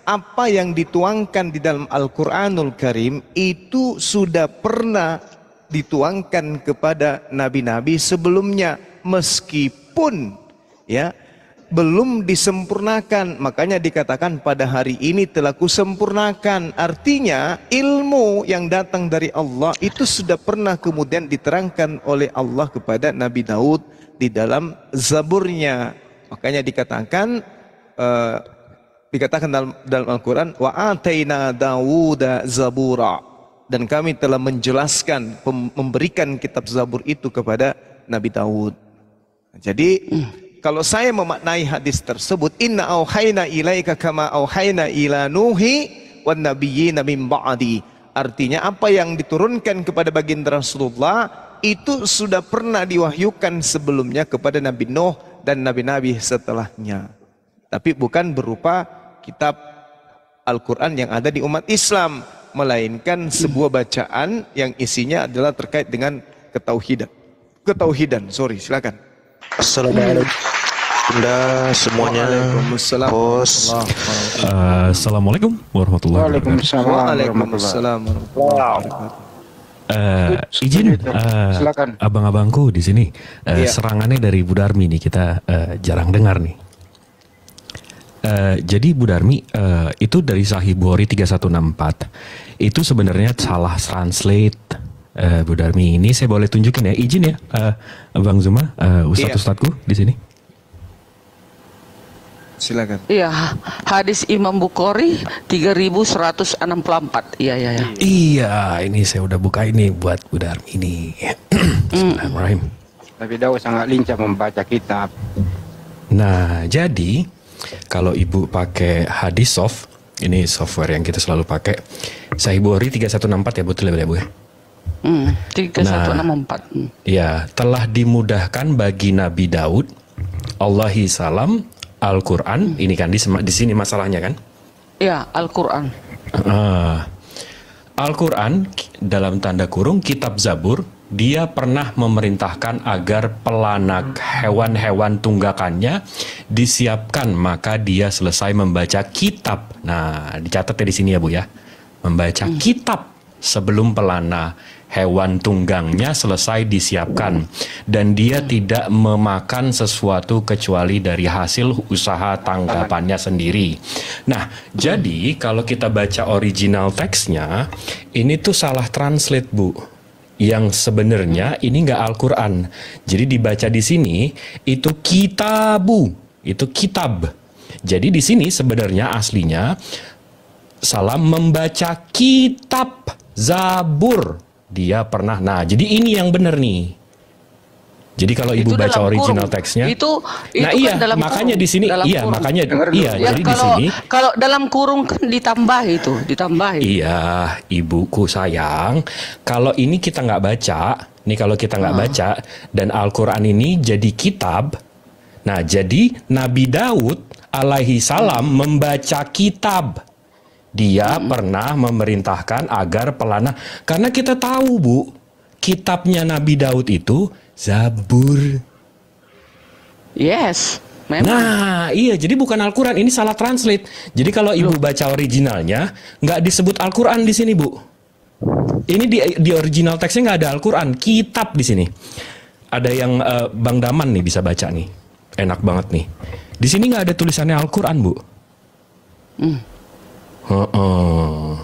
apa yang dituangkan di dalam Al-Quranul Karim itu sudah pernah dituangkan kepada nabi-nabi sebelumnya, meskipun ya belum disempurnakan. Makanya dikatakan pada hari ini telah kusempurnakan. Artinya ilmu yang datang dari Allah itu sudah pernah kemudian diterangkan oleh Allah kepada Nabi Daud di dalam Zaburnya. Makanya dikatakan uh, dikatakan dalam, dalam Al-Quran, wa ataina Dawuda Zabura, dan kami telah menjelaskan, memberikan kitab Zabur itu kepada Nabi Daud. Jadi kalau saya memaknai hadis tersebut, inna auhayna ilaika kama auhayna ila nuhi wan nabiyyina min ba'di, artinya apa yang diturunkan kepada baginda Rasulullah itu sudah pernah diwahyukan sebelumnya kepada Nabi Nuh dan nabi-nabi setelahnya, tapi bukan berupa kitab Al-Quran yang ada di umat Islam, melainkan sebuah bacaan yang isinya adalah terkait dengan ketauhidan. Ketauhidan, sorry, silakan. Assalamualaikum Bunda semuanya. Waalaikumsalam. Bos. Uh, Assalamualaikum warahmatullahi wabarakatuh. Waalaikumsalam warahmatullahi wabarakatuh. Uh, izin, uh, silakan. Abang-abangku di sini. Uh, Iya. Serangannya dari Bu Darmi nih, kita uh, jarang dengar nih. Uh, jadi Bu Darmi, uh, itu dari Sahih Bukhari tiga satu enam empat itu sebenarnya salah translate. uh, Bu Darmi ini saya boleh tunjukin ya, izin ya, uh, Bang Zuma, uh, ustadz-ustadzku di sini. Silakan. Iya, hadis Imam Bukhari tiga ribu seratus enam puluh empat. Iya, iya, iya. Iya, ini saya udah buka ini buat Bu Darmi ini. Bismillahirrahmanirrahim. Tapi Daud sangat lincah membaca kitab. Nah, jadi kalau Ibu pakai hadis soft, ini software yang kita selalu pakai, Sahih Bukhari tiga satu enam empat ya, betul ya Bu ya? Hmm, tiga satu enam empat. Hmm. Ya, telah dimudahkan bagi Nabi Daud, Allahi salam, Al-Quran, ini kan di, di sini masalahnya kan? Ya, Al-Quran. Uh, Al-Quran dalam tanda kurung kitab Zabur, dia pernah memerintahkan agar pelanak hewan-hewan tunggakannya disiapkan, maka dia selesai membaca kitab. Nah, dicatat ya di sini ya Bu ya, membaca hmm. kitab sebelum pelana hewan tunggangnya selesai disiapkan, dan dia tidak memakan sesuatu kecuali dari hasil usaha tangkapannya sendiri. Nah, jadi kalau kita baca original teksnya, ini tuh salah translate Bu. Yang sebenarnya ini nggak Al-Quran. Jadi dibaca di sini itu kitabu, itu kitab. Jadi di sini sebenarnya aslinya salam membaca kitab Zabur. Dia pernah. Nah, jadi ini yang benar nih. Jadi kalau Ibu Itu baca dalam original kurung. teksnya, Itu, itu nah kan iya, dalam makanya kurung. di sini, Dalam iya, kurung. makanya, iya, Ya, jadi di kalau, sini, kalau dalam kurung kan ditambah itu, ditambah. iya, Ibuku sayang, kalau ini kita nggak baca, nih kalau kita nggak Ah. baca, dan Al-Quran ini jadi kitab, nah jadi Nabi Daud alaihi salam membaca kitab. Dia hmm. pernah memerintahkan agar pelana, karena kita tahu Bu, kitabnya Nabi Daud itu Zabur. Yes, memang. Nah, iya, jadi bukan Al-Quran, ini salah translate. Jadi kalau Ibu baca originalnya, nggak disebut Al-Quran di sini, Bu. Ini di, di original teksnya nggak ada Al-Quran, kitab di sini. Ada yang uh, Bang Daman nih bisa baca nih, enak banget nih. Di sini nggak ada tulisannya Al-Quran, Bu. Hmm. Uh-uh.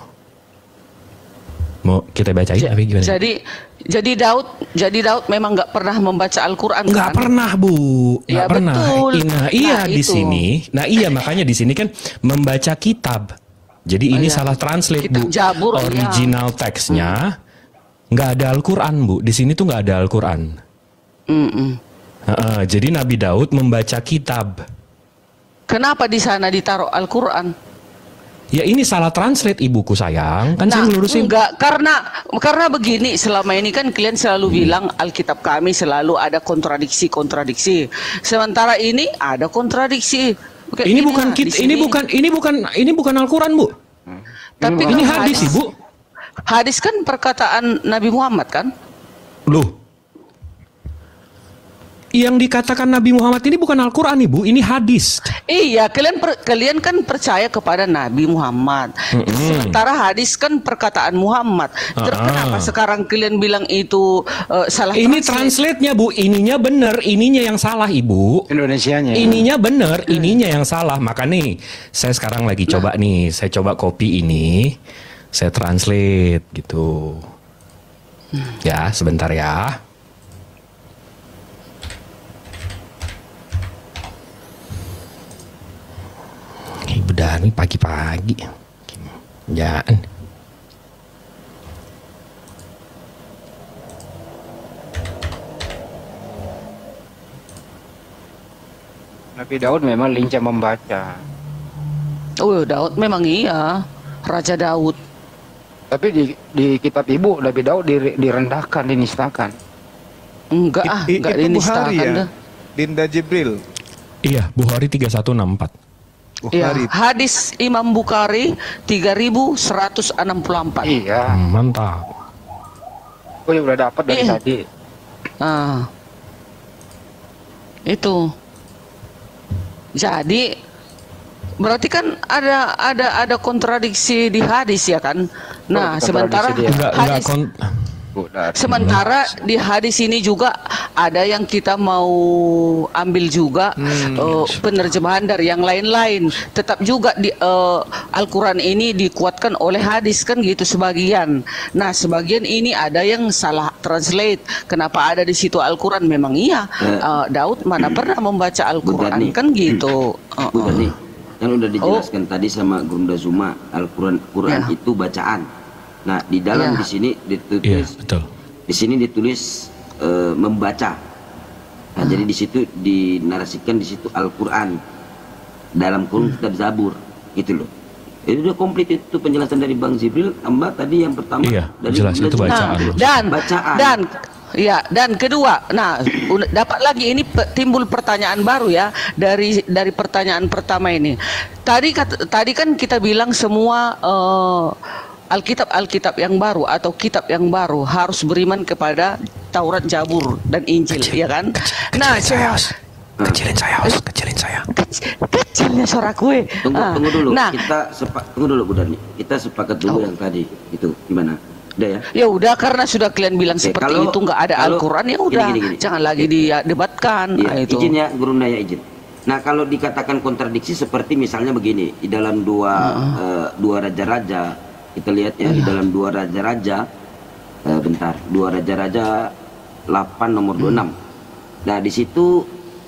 Mau kita bacain Ja, apa gimana? Jadi, jadi Daud, jadi Daud memang nggak pernah membaca Al-Quran. Nggak kan? pernah Bu, nggak Ya, pernah. betul. Nah, iya Nah, di itu. sini. Nah iya makanya di sini kan membaca kitab. Jadi ini Oh, iya. salah translate Kitab Bu. Jabur, iya. Original teksnya nggak ada Al-Quran Bu. Di sini tuh nggak ada Al-Quran. Mm-mm. Uh-uh, jadi Nabi Daud membaca kitab. Kenapa di sana ditaruh Al-Quran? Ya ini salah translate Ibuku sayang. Kan saya Nah, ngelurusin. enggak, karena karena begini, selama ini kan kalian selalu bilang Alkitab kami selalu ada kontradiksi-kontradiksi. Sementara ini ada kontradiksi. Oke, Ini bukan nah, kit, di ini sini. bukan ini bukan ini bukan Al-Quran Bu. Tapi ini kan hadis Ibu. Hadis kan perkataan Nabi Muhammad kan? Loh. yang dikatakan Nabi Muhammad ini bukan Al-Quran, Ibu, ini hadis. Iya, kalian per, kalian kan percaya kepada Nabi Muhammad. Mm-mm. Sementara hadis kan perkataan Muhammad. Terus Ah. kenapa sekarang kalian bilang itu uh, salah Ini translate? translate-nya, Bu, ininya bener, ininya yang salah, Ibu. Indonesianya. Ininya bener, ininya yang salah. Maka nih, saya sekarang lagi coba nih, saya coba copy ini, saya translate gitu. Ya, sebentar ya. Ibu Dani pagi-pagi. Jangan. Nabi Daud memang lincah membaca. Oh, Daud memang iya, Raja Daud. Tapi di, di kitab ibu Nabi Daud di- direndahkan, dinistakan. Enggak ah, I- enggak itu dinistakan Bukhari ya? dah. Dinda Jibril. Iya, Bukhari tiga satu enam empat. Iya, Bukhari. hadis Imam Bukhari tiga ribu seratus enam puluh empat. Iya. Hmm, mantap. Oh ya udah dapat dari Iya. tadi. Ah. Itu. Jadi berarti kan ada ada ada kontradiksi di hadis ya kan? Nah, Oh, sementara kontradiksi dia. Enggak, enggak hadis kon- Udah. sementara di hadis ini juga ada yang kita mau ambil juga eh, penerjemahan dari yang lain-lain. Tetap juga di eh, Al-Quran ini dikuatkan oleh hadis kan gitu sebagian. Nah sebagian ini ada yang salah translate. Kenapa ada di situ Al-Quran? Memang iya. Eh, Daud mana pernah membaca Al-Quran Budani. kan gitu. Eh, Bu eh. Dani, kan udah dijelaskan tadi sama Gunda Zuma, Al-Quran Quran Ya. itu bacaan. Nah, di dalam Ya. di sini Iya, ditulis betul. di sini ditulis eh, membaca. Nah, jadi di situ dinarasikan di situ Al-Quran dalam kurung kitab Zabur, gitu loh. Itu udah komplit itu penjelasan dari Bang Jibril. Tambah tadi yang pertama Iya, dari jelas, Gunda itu Zuma. bacaan. Nah, dan Bacaan. dan ya dan kedua, nah un- dapat lagi ini pe- timbul pertanyaan baru ya dari dari pertanyaan pertama ini. Tadi kat- tadi kan kita bilang semua eh, Alkitab Alkitab yang baru atau kitab yang baru harus beriman kepada Taurat, Zabur dan Injil, ya kan? Nah, Kecilin saya, semua Os. Kecilin saya, Os. Kecilin saya. kecilnya suara gue. Tunggu, Ah, tunggu dulu. Nah, Kita sepak, tunggu dulu Bu Dani. Kita sepakat dulu yang tadi. Itu gimana? Udah ya? ya udah karena sudah kalian bilang Oke, seperti kalau- itu nggak ada kalau- Al-Quran ya gini, udah gini, gini. jangan lagi didebatkan. Iya, Ah, itu. izin ya, Guru Naya izin. Nah, kalau dikatakan kontradiksi seperti misalnya begini, di dalam dua eh, dua raja-raja, kita lihat ya, di dalam dua raja-raja, eh, bentar, dua raja-raja delapan nomor dua puluh enam. Nah, di situ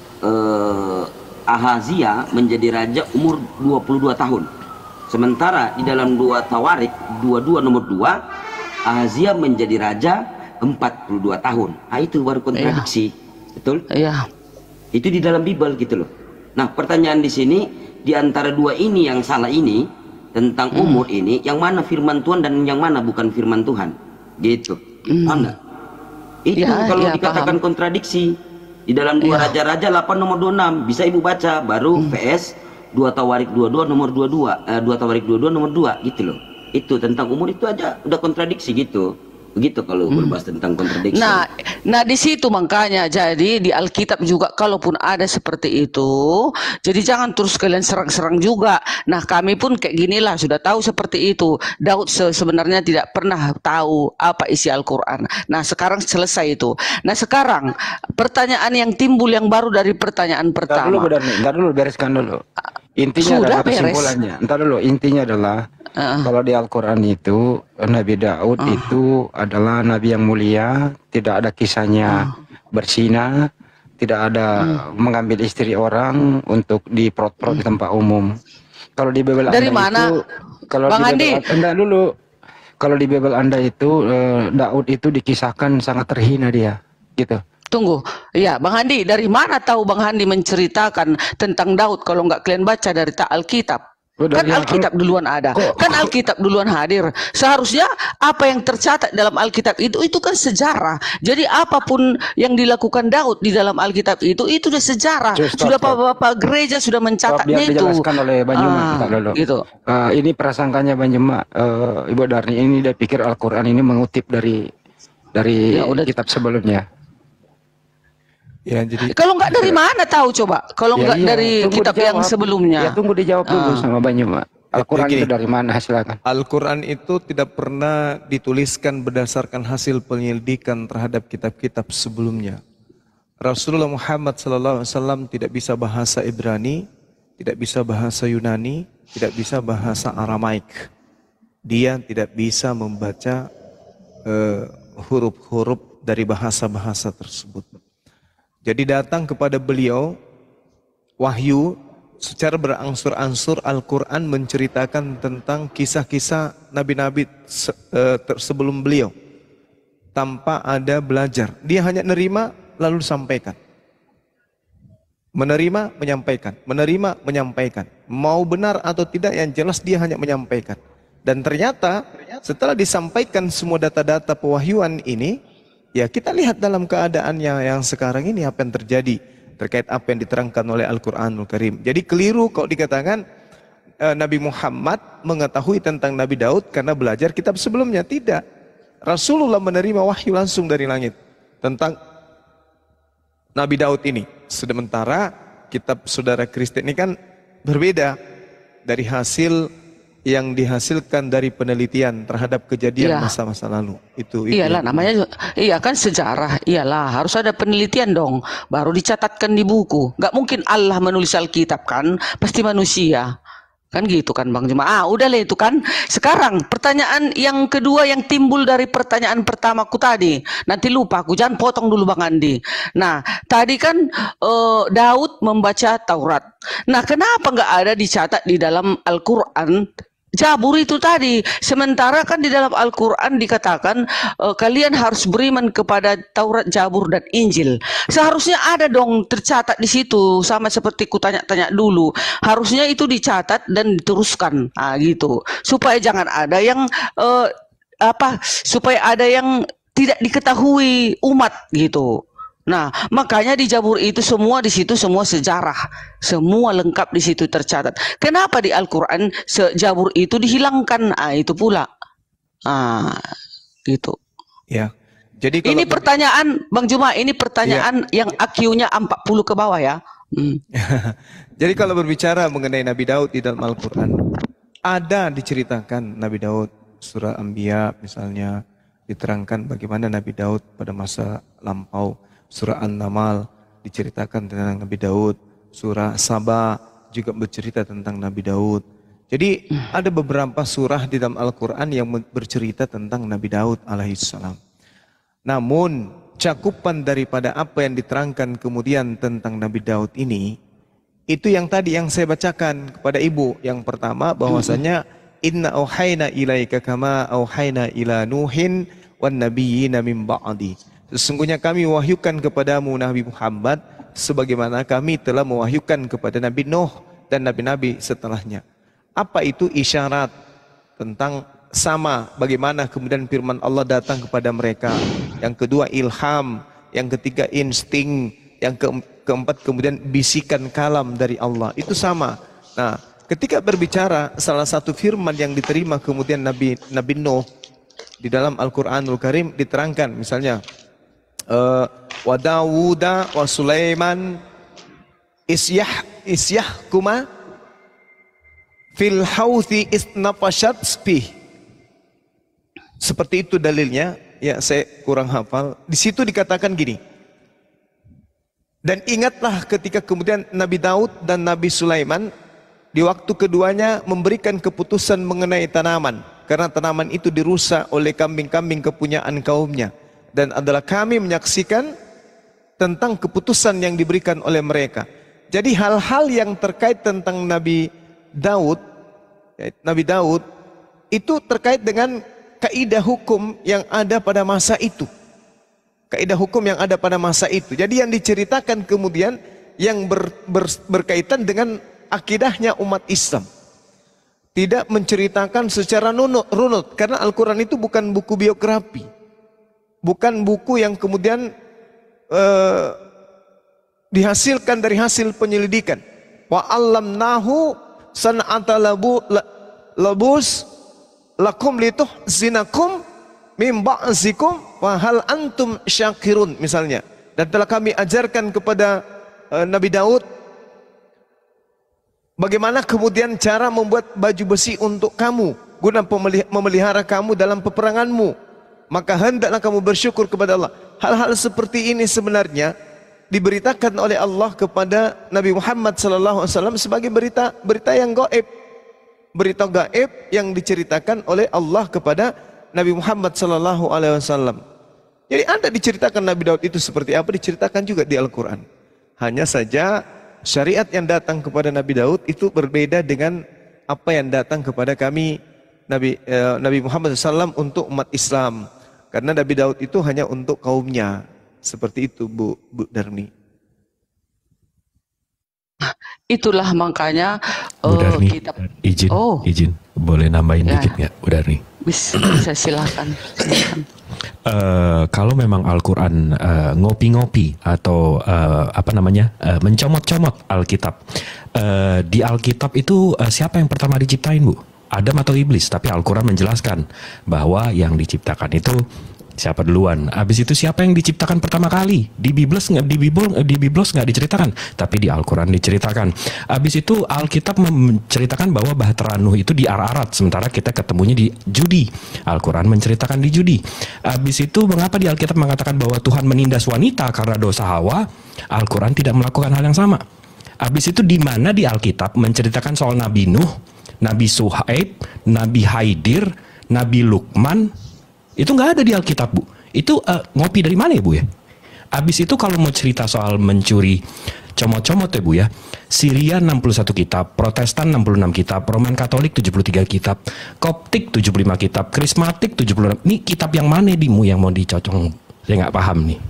eh, Ahazia menjadi raja umur dua puluh dua tahun. Sementara di dalam dua Tawarik dua puluh dua nomor dua, Ahazia menjadi raja empat puluh dua tahun. Nah, itu baru kontradiksi. Betul? Iya. Itu di dalam Bible gitu loh. Nah, pertanyaan di sini, di antara dua ini yang salah ini tentang umur ini, yang mana firman Tuhan dan yang mana bukan firman Tuhan, gitu. Paham nggak? Itu Ya, kalau ya, dikatakan paham. kontradiksi di dalam dua Ya. raja-raja delapan nomor dua puluh enam bisa ibu baca, baru V S dua Tawarik dua puluh dua nomor dua puluh dua, eh, dua Tawarik dua puluh dua nomor dua gitu loh. Itu tentang umur itu aja udah kontradiksi gitu. Begitu kalau berbahas tentang kontradiksi. Nah, nah di situ makanya jadi di Alkitab juga kalaupun ada seperti itu, jadi jangan terus kalian serang-serang juga. Nah, kami pun kayak ginilah sudah tahu seperti itu. Daud se- sebenarnya tidak pernah tahu apa isi Al-Qur'an. Nah, sekarang selesai itu. Nah, sekarang pertanyaan yang timbul yang baru dari pertanyaan Ntar dulu, Bu pertama. Dani. Ntar dulu bereskan dulu. Intinya Sudah adalah beres. kesimpulannya. Ntar dulu, intinya adalah kalau di Al-Quran itu Nabi Daud itu adalah Nabi yang mulia, tidak ada kisahnya berzina, tidak ada mengambil istri orang untuk diprot-prot di tempat umum. Kalau di Bible Dari Anda mana? itu, kalau Bang di Andi? Bible Anda dulu, kalau di Bible Anda itu eh, Daud itu dikisahkan sangat terhina dia, gitu. Tunggu, ya Bang Handi, dari mana tahu Bang Handi menceritakan tentang Daud kalau nggak kalian baca dari tak Alkitab? Oh, Kan dari Alkitab duluan ada, Kok- kan Alkitab duluan hadir. Seharusnya apa yang tercatat dalam Alkitab itu itu kan sejarah. Jadi apapun yang dilakukan Daud di dalam Alkitab itu itu sudah sejarah. Stop, stop, Sudah stop. bapak-bapak gereja sudah Stop, mencatatnya biar itu. dijelaskan oleh Banjuma Ah, kita dulu. gitu. Eh, ini prasangkanya Banjuma, eh, Ibu Darni ini dia pikir Al-Quran ini mengutip dari dari Ya, udah. kitab sebelumnya. Ya, jadi Kalau nggak dari mana tahu coba? Kalau Ya, nggak iya, dari tunggu kitab yang dijawab. sebelumnya. Ya tunggu dijawab dulu Ah. sama Bang Juma. Al-Quran Begini. itu dari mana? Silakan. Al-Quran itu tidak pernah dituliskan berdasarkan hasil penyelidikan terhadap kitab-kitab sebelumnya. Rasulullah Muhammad sallallahu alaihi wasallam tidak bisa bahasa Ibrani, tidak bisa bahasa Yunani, tidak bisa bahasa Aramaik. Dia tidak bisa membaca eh, huruf-huruf dari bahasa-bahasa tersebut. Jadi datang kepada beliau wahyu secara berangsur-angsur. Al-Quran menceritakan tentang kisah-kisah nabi-nabi se- eh, ter- sebelum beliau tanpa ada belajar. Dia hanya nerima lalu sampaikan. Menerima, menyampaikan. Menerima, menyampaikan. Mau benar atau tidak yang jelas dia hanya menyampaikan. Dan ternyata setelah disampaikan semua data-data pewahyuan ini, ya kita lihat dalam keadaannya yang sekarang ini apa yang terjadi terkait apa yang diterangkan oleh Al-Quranul Karim. Jadi keliru kalau dikatakan eh, Nabi Muhammad mengetahui tentang Nabi Daud karena belajar kitab sebelumnya. Tidak. Rasulullah menerima wahyu langsung dari langit tentang Nabi Daud ini. Sementara kitab saudara Kristen ini kan berbeda dari hasil yang dihasilkan dari penelitian terhadap kejadian Iya. masa-masa lalu. Itu, itu Iyalah yang- namanya, iya kan sejarah, iyalah harus ada penelitian dong, baru dicatatkan di buku. Nggak mungkin Allah menulis Alkitab kan, pasti manusia. Kan gitu kan Bang Juma. Ah udahlah itu kan. Sekarang pertanyaan yang kedua yang timbul dari pertanyaan pertamaku tadi. Nanti lupa aku, jangan potong dulu Bang Andi. Nah tadi kan eh, Daud membaca Taurat. Nah kenapa nggak ada dicatat di dalam Al-Quran Jabur itu tadi? Sementara kan di dalam Al-Quran dikatakan eh, kalian harus beriman kepada Taurat, Jabur dan Injil. Seharusnya ada dong tercatat di situ, sama seperti kutanya-tanya dulu. Harusnya itu dicatat dan diteruskan, ah gitu. Supaya jangan ada yang eh, apa? Supaya ada yang tidak diketahui umat gitu. Nah, makanya di Jabur itu semua di situ semua sejarah, semua lengkap di situ tercatat. Kenapa di Al-Qur'an Jabur itu dihilangkan? Ah, itu pula. Ah, gitu. Ya. Jadi kalau Ini pertanyaan Bang Juma, ini pertanyaan yang A Q-nya empat puluh ke bawah ya. Hmm. Jadi kalau berbicara mengenai Nabi Daud di dalam Al-Quran, ada diceritakan Nabi Daud, surah Anbiya misalnya, diterangkan bagaimana Nabi Daud pada masa lampau. Surah An-Namal diceritakan tentang Nabi Daud, surah Saba juga bercerita tentang Nabi Daud. Jadi ada beberapa surah di dalam Al-Quran yang bercerita tentang Nabi Daud alaihissalam. Namun cakupan daripada apa yang diterangkan kemudian tentang Nabi Daud ini, itu yang tadi yang saya bacakan kepada ibu. Yang pertama bahwasanya inna auhayna ilaika kama auhayna ila Nuhin wan nabiyyina min ba'di. Sesungguhnya kami wahyukan kepadamu Nabi Muhammad sebagaimana kami telah mewahyukan kepada Nabi Nuh dan nabi-nabi setelahnya. Apa itu isyarat tentang sama bagaimana kemudian firman Allah datang kepada mereka. Yang kedua ilham, yang ketiga insting, yang ke keempat kemudian bisikan kalam dari Allah. Itu sama. Nah, ketika berbicara salah satu firman yang diterima kemudian Nabi Nabi Nuh di dalam Al-Qur'anul Karim diterangkan misalnya Uh, wa Dawuda wa Sulaiman isyah isyah kuma fil hauthi isnafashat spih. Seperti itu dalilnya. Ya saya kurang hafal. Di situ dikatakan gini. Dan ingatlah ketika kemudian Nabi Daud dan Nabi Sulaiman di waktu keduanya memberikan keputusan mengenai tanaman, karena tanaman itu dirusak oleh kambing-kambing kepunyaan kaumnya. Dan adalah kami menyaksikan tentang keputusan yang diberikan oleh mereka. Jadi hal-hal yang terkait tentang Nabi Daud, Nabi Daud itu terkait dengan kaidah hukum yang ada pada masa itu. Kaidah hukum yang ada pada masa itu. Jadi yang diceritakan kemudian yang ber, ber, berkaitan dengan akidahnya umat Islam. Tidak menceritakan secara runut, runut karena Al-Quran itu bukan buku biografi. Bukan buku yang kemudian uh, dihasilkan dari hasil penyelidikan. Wa allamnahu san'ata labu labus lakum lituhzinakum min ba'zikum wa hal antum syakirun misalnya. Dan telah kami ajarkan kepada uh, Nabi Daud bagaimana kemudian cara membuat baju besi untuk kamu guna memelihara kamu dalam peperanganmu. Maka hendaklah kamu bersyukur kepada Allah. Hal-hal seperti ini sebenarnya diberitakan oleh Allah kepada Nabi Muhammad sallallahu alaihi wasallam sebagai berita berita yang gaib. Berita gaib yang diceritakan oleh Allah kepada Nabi Muhammad sallallahu alaihi wasallam. Jadi Anda diceritakan Nabi Daud itu seperti apa diceritakan juga di Al-Quran. Hanya saja syariat yang datang kepada Nabi Daud itu berbeda dengan apa yang datang kepada kami Nabi eh, Nabi Muhammad sallallahu alaihi wasallam untuk umat Islam. Karena Nabi Daud itu hanya untuk kaumnya. Seperti itu Bu, Bu Darni. Itulah makanya Bu uh, Darni, kitab izin, oh izin, boleh nambahin ya, dikit nggak Bu Darni? bisa, bisa silakan. silakan. Uh, kalau memang Al-Quran uh, ngopi-ngopi atau uh, apa namanya uh, mencomot-comot Alkitab, uh, di Alkitab itu uh, siapa yang pertama diciptain Bu? Adam atau iblis? Tapi Al-Quran menjelaskan bahwa yang diciptakan itu siapa duluan. Habis itu siapa yang diciptakan pertama kali? Di Biblos nggak di Biblos di Biblos nggak diceritakan, tapi di Al-Quran diceritakan. Habis itu Alkitab menceritakan bahwa Bahtera Nuh itu di Ararat, sementara kita ketemunya di judi. Al-Quran menceritakan di judi. Habis itu mengapa di Alkitab mengatakan bahwa Tuhan menindas wanita karena dosa Hawa? Al-Quran tidak melakukan hal yang sama. Habis itu di mana di Alkitab menceritakan soal Nabi Nuh, Nabi Suhaib, Nabi Haidir, Nabi Lukman? Itu nggak ada di Alkitab Bu. Itu uh, ngopi dari mana ya Bu ya? Abis itu kalau mau cerita soal mencuri comot-comot ya Bu ya, Syria enam puluh satu kitab, Protestan enam puluh enam kitab, Roman Katolik tujuh puluh tiga kitab, Koptik tujuh puluh lima kitab, Krismatik tujuh puluh enam. Ini kitab yang mana di mu yang mau dicocok? Saya nggak paham nih.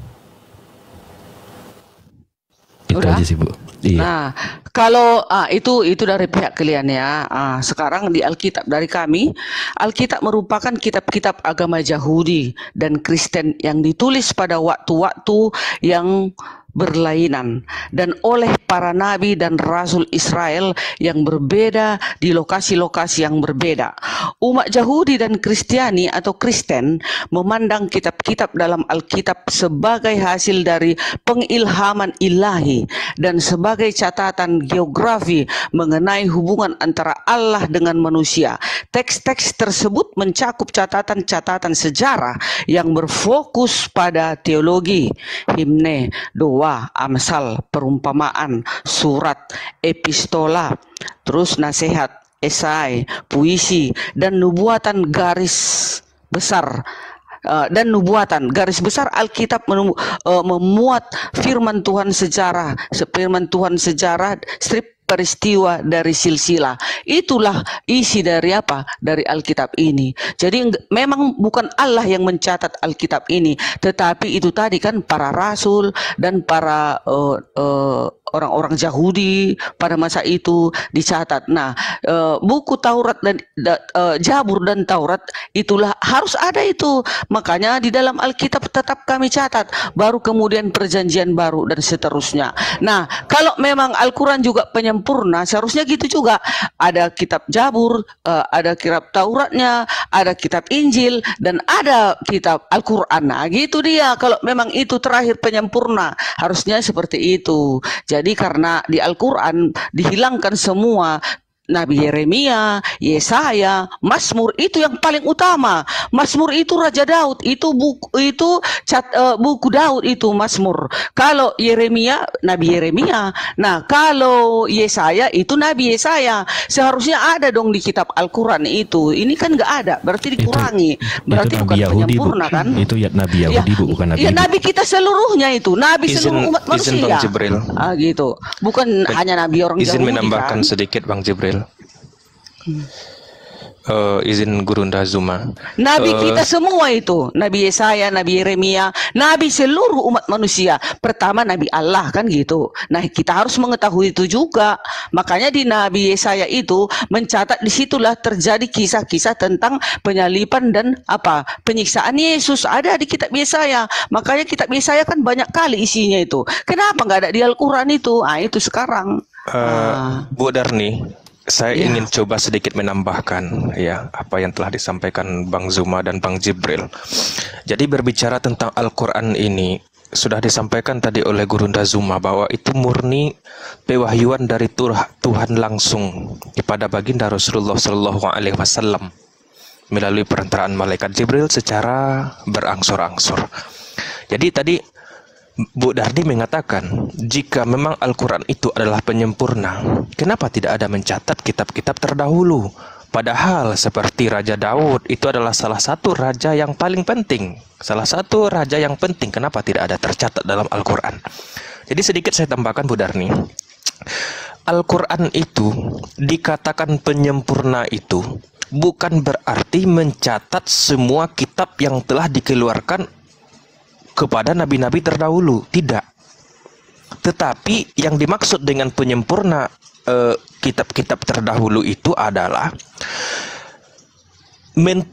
Itu Udah? aja sih Bu. Iya. Nah, kalau ah, itu itu dari pihak kalian ya. Ah, sekarang di Alkitab dari kami, Alkitab merupakan kitab-kitab agama Yahudi dan Kristen yang ditulis pada waktu-waktu yang berlainan dan oleh para nabi dan rasul Israel yang berbeda di lokasi-lokasi yang berbeda. Umat Yahudi dan Kristiani atau Kristen memandang kitab-kitab dalam Alkitab sebagai hasil dari pengilhaman ilahi dan sebagai catatan geografi mengenai hubungan antara Allah dengan manusia. Teks-teks tersebut mencakup catatan-catatan sejarah yang berfokus pada teologi, himne, doa, amsal, perumpamaan, surat, epistola, terus nasihat, esai, puisi, dan nubuatan garis besar. Uh, dan nubuatan garis besar Alkitab menu, uh, memuat firman Tuhan sejarah, firman Tuhan sejarah, strip peristiwa dari silsilah. Itulah isi dari apa? Dari Alkitab ini. Jadi memang bukan Allah yang mencatat Alkitab ini, tetapi itu tadi kan para rasul dan para uh, uh, orang-orang Yahudi pada masa itu dicatat. Nah, uh, buku Taurat dan uh, Jabur dan Taurat itulah harus ada itu. Makanya di dalam Alkitab tetap kami catat. Baru kemudian Perjanjian Baru dan seterusnya. Nah, kalau memang Al-Quran juga penyempurna, seharusnya gitu juga. Ada kitab Jabur, uh, ada kitab Tauratnya, ada kitab Injil, dan ada kitab Al-Quran. Nah, gitu dia. Kalau memang itu terakhir penyempurna, harusnya seperti itu. Jadi karena di Al-Quran dihilangkan semua. Nabi Yeremia, Yesaya, Mazmur itu yang paling utama. Mazmur itu Raja Daud, itu buku itu cat, uh, buku Daud itu Mazmur. Kalau Yeremia, Nabi Yeremia. Nah, kalau Yesaya itu Nabi Yesaya. Seharusnya ada dong di kitab Al-Quran itu. Ini kan nggak ada, berarti dikurangi. Berarti itu bukan Nabi Yahudi, penyempurna Bu. kan? Itu ya Nabi Yahudi Ya, Bu, bukan Nabi ya, Ibu. Nabi kita seluruhnya itu, Nabi Izin- seluruh umat izin manusia. Bang Jibril. Ah, gitu. Bukan Ben- hanya Nabi orang Izin Yahudi menambahkan kan? sedikit Bang Jibril. Eh, izin Gurunda Zuma. Nabi Eh, kita semua itu, Nabi Yesaya, Nabi Yeremia, Nabi seluruh umat manusia. Pertama Nabi Allah kan gitu. Nah, kita harus mengetahui itu juga. Makanya di Nabi Yesaya itu mencatat disitulah terjadi kisah-kisah tentang penyalipan dan apa penyiksaan Yesus ada di kitab Yesaya. Makanya kitab Yesaya kan banyak kali isinya itu. Kenapa nggak ada di Al-Quran itu? Ah itu sekarang. eh, Bu Darni, saya Ya. ingin coba sedikit menambahkan ya apa yang telah disampaikan Bang Zuma dan Bang Jibril. Jadi berbicara tentang Al-Quran ini, sudah disampaikan tadi oleh Gurunda Zuma bahwa itu murni pewahyuan dari Tuhan langsung kepada baginda Rasulullah Shallallahu Alaihi Wasallam melalui perantaraan malaikat Jibril secara berangsur-angsur. Jadi tadi Bu Darni mengatakan jika memang Al-Quran itu adalah penyempurna, kenapa tidak ada mencatat kitab-kitab terdahulu? Padahal seperti Raja Daud itu adalah salah satu raja yang paling penting. Salah satu raja yang penting. Kenapa tidak ada tercatat dalam Al-Quran? Jadi sedikit saya tambahkan Bu Darni. Al-Quran itu dikatakan penyempurna itu bukan berarti mencatat semua kitab yang telah dikeluarkan kepada nabi-nabi terdahulu. Tidak. Tetapi yang dimaksud dengan penyempurna kitab-kitab terdahulu itu adalah men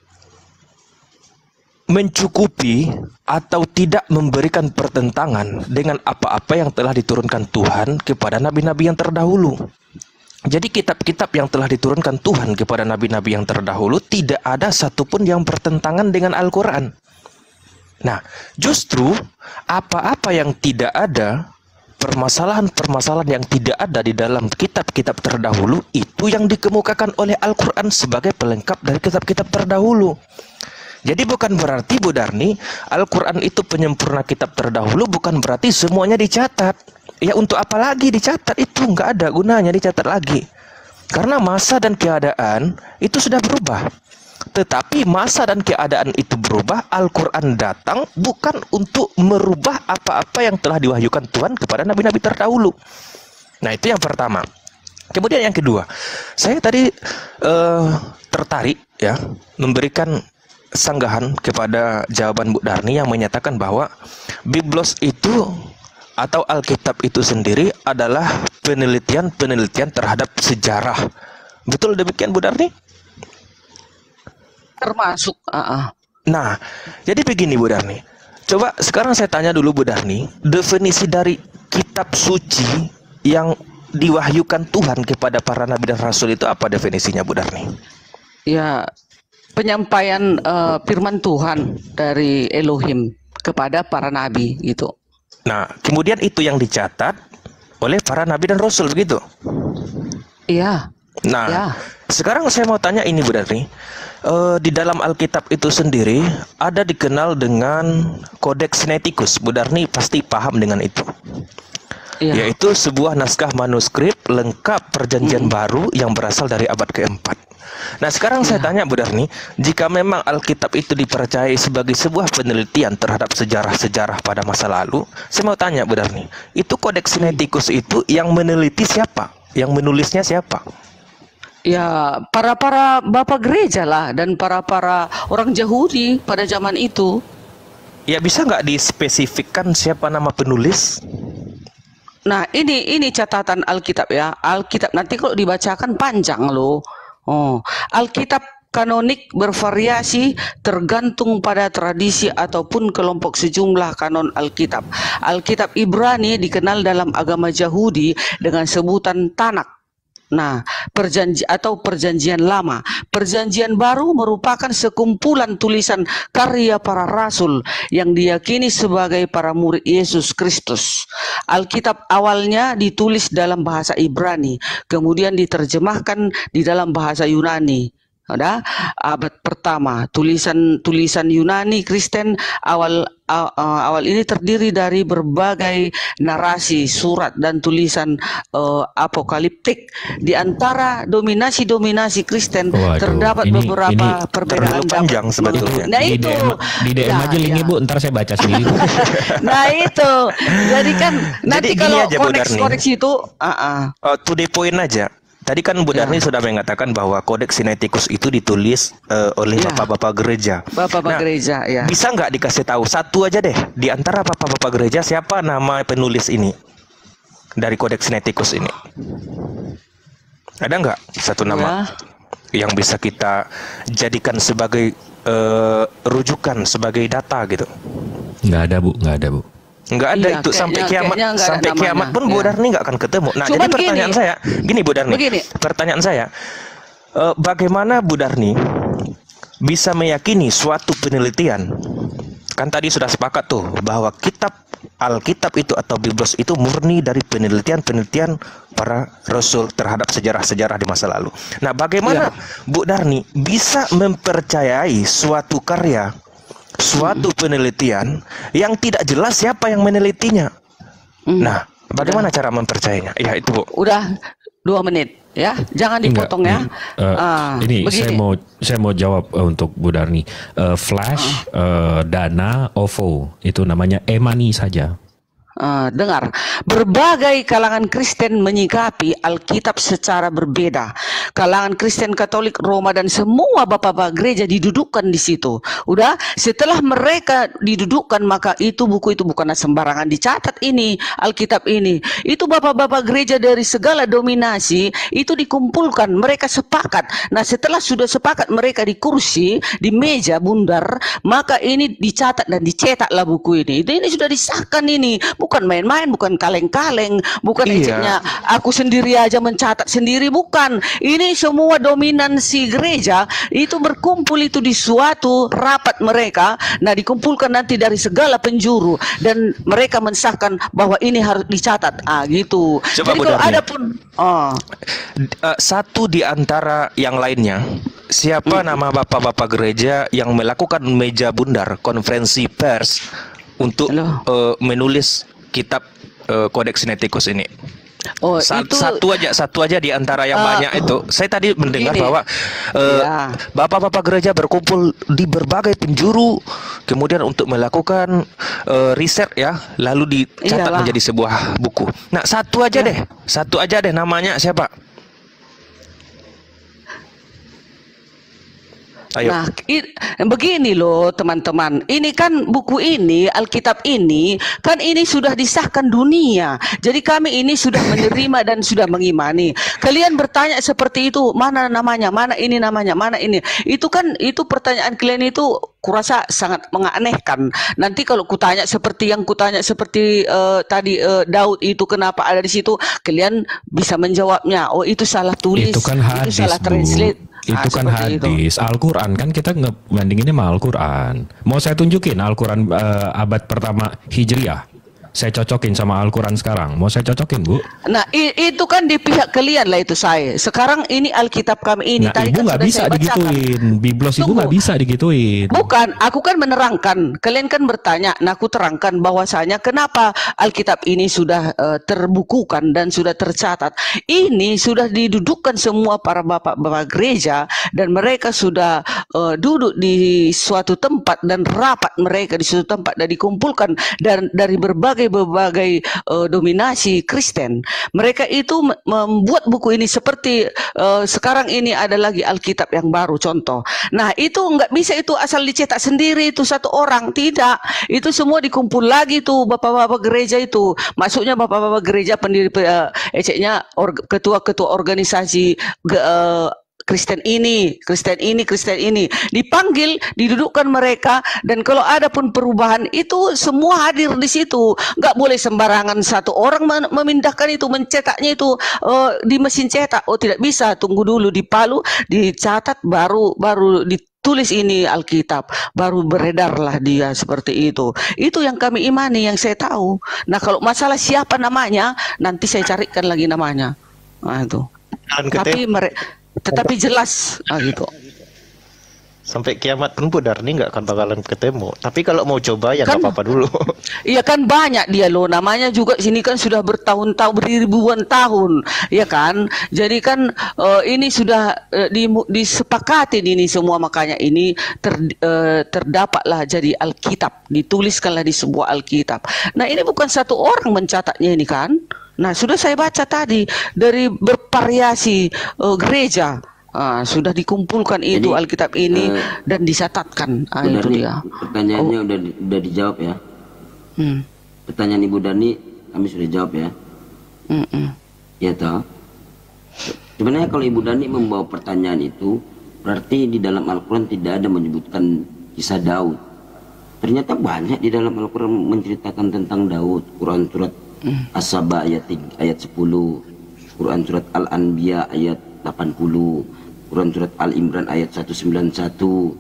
mencukupi atau tidak memberikan pertentangan dengan apa-apa yang telah diturunkan Tuhan kepada nabi-nabi yang terdahulu. Jadi kitab-kitab yang telah diturunkan Tuhan kepada nabi-nabi yang terdahulu tidak ada satupun yang bertentangan dengan Al-Quran. Nah, justru apa-apa yang tidak ada, permasalahan-permasalahan yang tidak ada di dalam kitab-kitab terdahulu itu yang dikemukakan oleh Al-Quran sebagai pelengkap dari kitab-kitab terdahulu. Jadi bukan berarti Bu Darni Al-Quran itu penyempurna kitab terdahulu, bukan berarti semuanya dicatat. Ya untuk apa lagi dicatat? Itu nggak ada gunanya dicatat lagi. Karena masa dan keadaan itu sudah berubah. Tetapi masa dan keadaan itu berubah, Al-Quran datang bukan untuk merubah apa-apa yang telah diwahyukan Tuhan kepada nabi-nabi terdahulu. Nah itu yang pertama. Kemudian yang kedua, saya tadi uh, tertarik ya memberikan sanggahan kepada jawaban Bu Darni yang menyatakan bahwa Biblos itu atau Alkitab itu sendiri adalah penelitian-penelitian terhadap sejarah. Betul demikian Bu Darni? Termasuk. Uh -uh. Nah, jadi begini Bu Darni. Coba sekarang saya tanya dulu Bu Darni, definisi dari kitab suci yang diwahyukan Tuhan kepada para nabi dan rasul itu apa definisinya Bu Darni? Ya, penyampaian uh, firman Tuhan dari Elohim kepada para nabi gitu. Nah, kemudian itu yang dicatat oleh para nabi dan rasul begitu? Iya. Nah, ya. Sekarang saya mau tanya ini Bu Darni. Uh, di dalam Alkitab itu sendiri ada dikenal dengan Codex Sinaiticus. Bu Darni pasti paham dengan itu. Ya. Yaitu sebuah naskah manuskrip lengkap perjanjian hmm. baru yang berasal dari abad keempat. Nah sekarang ya. saya tanya Bu Darni, jika memang Alkitab itu dipercayai sebagai sebuah penelitian terhadap sejarah-sejarah pada masa lalu, saya mau tanya Bu Darni, itu Codex Sinaiticus itu yang meneliti siapa? Yang menulisnya siapa? Ya, para-para bapak gereja lah dan para-para orang Yahudi pada zaman itu. Ya, bisa nggak dispesifikkan siapa nama penulis? Nah, ini ini catatan Alkitab ya. Alkitab nanti kalau dibacakan panjang loh. Oh, Alkitab kanonik bervariasi tergantung pada tradisi ataupun kelompok sejumlah kanon Alkitab. Alkitab Ibrani dikenal dalam agama Yahudi dengan sebutan Tanak. Nah, perjanji atau perjanjian lama. Perjanjian baru merupakan sekumpulan tulisan karya para rasul yang diyakini sebagai para murid Yesus Kristus. Alkitab awalnya ditulis dalam bahasa Ibrani, kemudian diterjemahkan di dalam bahasa Yunani. Ada abad pertama, tulisan-tulisan Yunani Kristen awal uh, awal ini terdiri dari berbagai narasi, surat dan tulisan uh, apokaliptik. Di antara dominasi-dominasi Kristen Waduh, terdapat ini, beberapa ini perbedaan panjang sebetulnya. Nah itu di D M ya, aja linknya ya. Bu, ntar saya baca sendiri. Nah itu, jadi kan nanti jadi kalau koneksi-koneksi itu, uh -uh. Uh, to the point aja. Tadi kan Bu Darni ya. sudah mengatakan bahwa Codex Sinaiticus itu ditulis uh, oleh bapak-bapak ya. gereja. Bapak-bapak nah, gereja, ya. Bisa nggak dikasih tahu satu aja deh di antara bapak-bapak gereja siapa nama penulis ini dari Codex Sinaiticus ini? Ada nggak satu nama ya. yang bisa kita jadikan sebagai uh, rujukan, sebagai data gitu? Nggak ada Bu, nggak ada Bu. Enggak ada iya, itu sampai kiamat sampai kiamat pun Bu Darni nggak akan ketemu. Nah, Cuman jadi pertanyaan gini, saya, gini Bu Darni. Begini. Pertanyaan saya, uh, bagaimana Bu Darni bisa meyakini suatu penelitian kan tadi sudah sepakat tuh bahwa kitab Alkitab itu atau Biblos itu murni dari penelitian-penelitian para rasul terhadap sejarah-sejarah di masa lalu. Nah, bagaimana ya. Bu Darni bisa mempercayai suatu karya, suatu hmm. penelitian yang tidak jelas siapa yang menelitinya? Hmm. Nah, bagaimana Udah. cara mempercayainya? Ya itu Bu. Udah dua menit. Ya, jangan dipotong. Enggak, ya. Uh, uh, ini begini. saya mau saya mau jawab uh, untuk Bu Darni. Uh, Flash, uh. Uh, Dana, O V O itu namanya e-money saja. Uh, dengar, berbagai kalangan Kristen menyikapi Alkitab secara berbeda. Kalangan Kristen Katolik, Roma dan semua bapak-bapak gereja didudukkan di situ. Udah, setelah mereka didudukkan maka itu buku itu bukan sembarangan dicatat ini Alkitab ini. Itu bapak-bapak gereja dari segala dominasi itu dikumpulkan, mereka sepakat. Nah, setelah sudah sepakat mereka di kursi, di meja bundar, maka ini dicatat dan dicetaklah buku ini. Ini sudah disahkan ini. Bukan main-main, bukan kaleng-kaleng, bukan Iya. ejeknya aku sendiri aja mencatat sendiri, bukan. Ini semua dominansi gereja itu berkumpul itu di suatu rapat mereka. Nah, dikumpulkan nanti dari segala penjuru dan mereka mensahkan bahwa ini harus dicatat. Ah, gitu. Coba Jadi Bu kalau Darni. ada pun oh. Uh, satu di antara yang lainnya, siapa hmm. nama bapak-bapak gereja yang melakukan meja bundar konferensi pers untuk uh, menulis kitab uh, Codex Sinaiticus ini? Oh, Sa itu satu aja, satu aja di antara yang uh, banyak itu. Saya tadi mendengar gini. bahwa bapak-bapak uh, ya. gereja berkumpul di berbagai penjuru, kemudian untuk melakukan uh, riset ya, lalu dicatat Iyalah. menjadi sebuah buku. Nah, satu aja ya. deh, satu aja deh namanya siapa? Ayo. Nah, begini loh teman-teman, ini kan buku ini, Alkitab ini, kan ini sudah disahkan dunia. Jadi kami ini sudah menerima dan sudah mengimani. Kalian bertanya seperti itu, mana namanya, mana ini namanya, mana ini. Itu kan, itu pertanyaan kalian itu kurasa sangat menganehkan. Nanti kalau kutanya seperti yang kutanya seperti uh, tadi uh, Daud itu kenapa ada di situ, kalian bisa menjawabnya. Oh, itu salah tulis, itu kan hadis, itu salah Bu. translate. Itu Ah, kan seperti hadis, Al-Quran kan kita ngebandinginnya sama Al-Quran. Mau saya tunjukin Al-Quran uh, abad pertama Hijriah. Saya cocokin sama Al-Quran sekarang. Mau saya cocokin, Bu? Nah, itu kan di pihak kalian lah itu saya. Sekarang ini Alkitab kami ini. Nah, Tadi Ibu kan nggak sudah bisa saya bacakan. digituin. Biblos Ibu nggak bisa digituin. Bukan, aku kan menerangkan. Kalian kan bertanya, nah aku terangkan bahwasanya kenapa Alkitab ini sudah uh, terbukukan dan sudah tercatat. Ini sudah didudukkan semua para bapak-bapak gereja dan mereka sudah uh, duduk di suatu tempat dan rapat mereka di suatu tempat dan dikumpulkan dan dari berbagai-berbagai uh, dominasi Kristen. Mereka itu membuat buku ini seperti uh, sekarang ini ada lagi Alkitab yang baru contoh. Nah, itu nggak bisa itu asal dicetak sendiri itu satu orang, tidak. Itu semua dikumpul lagi tuh bapak-bapak gereja itu. Maksudnya bapak-bapak gereja pendiri uh, eceknya or, ketua-ketua organisasi uh, Kristen ini, Kristen ini, Kristen ini dipanggil, didudukkan mereka dan kalau ada pun perubahan itu semua hadir di situ. Nggak boleh sembarangan satu orang memindahkan itu, mencetaknya itu uh, di mesin cetak. Oh, tidak bisa, tunggu dulu di Palu, dicatat baru baru ditulis ini Alkitab, baru beredarlah dia seperti itu. Itu yang kami imani, yang saya tahu. Nah, kalau masalah siapa namanya, nanti saya carikan lagi namanya. Nah, itu. Tapi mereka tetapi jelas ah, gitu. Sampai kiamat pun Bu Darni nggak akan bakalan ketemu. Tapi kalau mau coba ya nggak Kan- apa-apa dulu. Iya kan banyak dia loh, namanya juga sini kan sudah bertahun-tahun, beribuan tahun, ya kan. Jadi kan eh, ini sudah eh, di, disepakatin ini semua, makanya ini ter, eh, terdapatlah jadi Alkitab, dituliskanlah di sebuah Alkitab. Nah, ini bukan satu orang mencatatnya ini kan. Nah, sudah saya baca tadi dari bervariasi uh, gereja uh, sudah dikumpulkan itu Jadi, Alkitab ini uh, dan dicatatkan. Ah, Bu itu Darni, dia. pertanyaannya udah udah dijawab ya. Hmm. Pertanyaan Ibu Darni kami sudah jawab ya. Mm-mm. Ya toh. Sebenarnya kalau Ibu Darni membawa pertanyaan itu berarti di dalam Al-Quran tidak ada menyebutkan kisah Daud. Ternyata banyak di dalam Al-Quran menceritakan tentang Daud. Quran surat As-Saba ayat tiga, ayat sepuluh, Quran surat Al-Anbiya ayat delapan puluh, Quran surat Al-Imran ayat seratus sembilan puluh satu,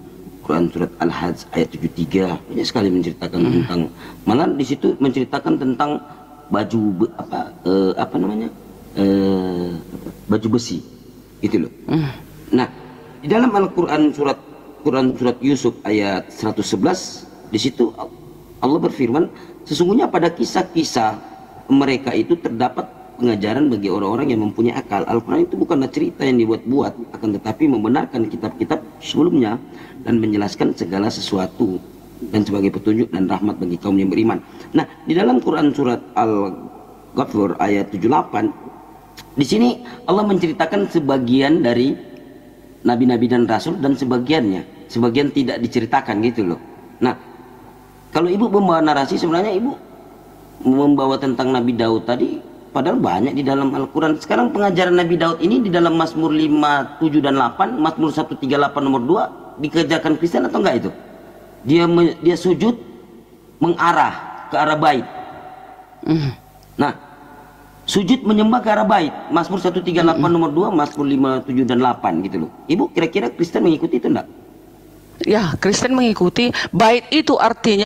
Quran surat Al-Hajj ayat tujuh puluh tiga banyak sekali menceritakan hmm. tentang, malah di situ menceritakan tentang baju be, apa uh, apa namanya uh, baju besi gitu loh. Hmm. Nah, di dalam Al-Quran surat Quran surat Yusuf ayat seratus sebelas di situ Allah berfirman, sesungguhnya pada kisah-kisah mereka itu terdapat pengajaran bagi orang-orang yang mempunyai akal. Al-Quran itu bukanlah cerita yang dibuat-buat, akan tetapi membenarkan kitab-kitab sebelumnya dan menjelaskan segala sesuatu dan sebagai petunjuk dan rahmat bagi kaum yang beriman. Nah, di dalam Quran surat Al-Ghafir ayat tujuh puluh delapan di sini Allah menceritakan sebagian dari nabi-nabi dan rasul dan sebagiannya, sebagian tidak diceritakan gitu loh. Nah, kalau ibu membawa narasi, sebenarnya ibu membawa tentang Nabi Daud tadi, padahal banyak di dalam Al-Quran. Sekarang pengajaran Nabi Daud ini di dalam Mazmur lima, tujuh, dan delapan, Mazmur seratus tiga puluh delapan nomor dua, dikerjakan Kristen atau enggak itu? Dia dia sujud mengarah ke arah bait. Nah, sujud menyembah ke arah bait, Mazmur seratus tiga puluh delapan nomor dua, Mazmur lima, tujuh, dan delapan gitu loh. Ibu kira-kira Kristen mengikuti itu enggak? Ya, Kristen mengikuti. Bait itu artinya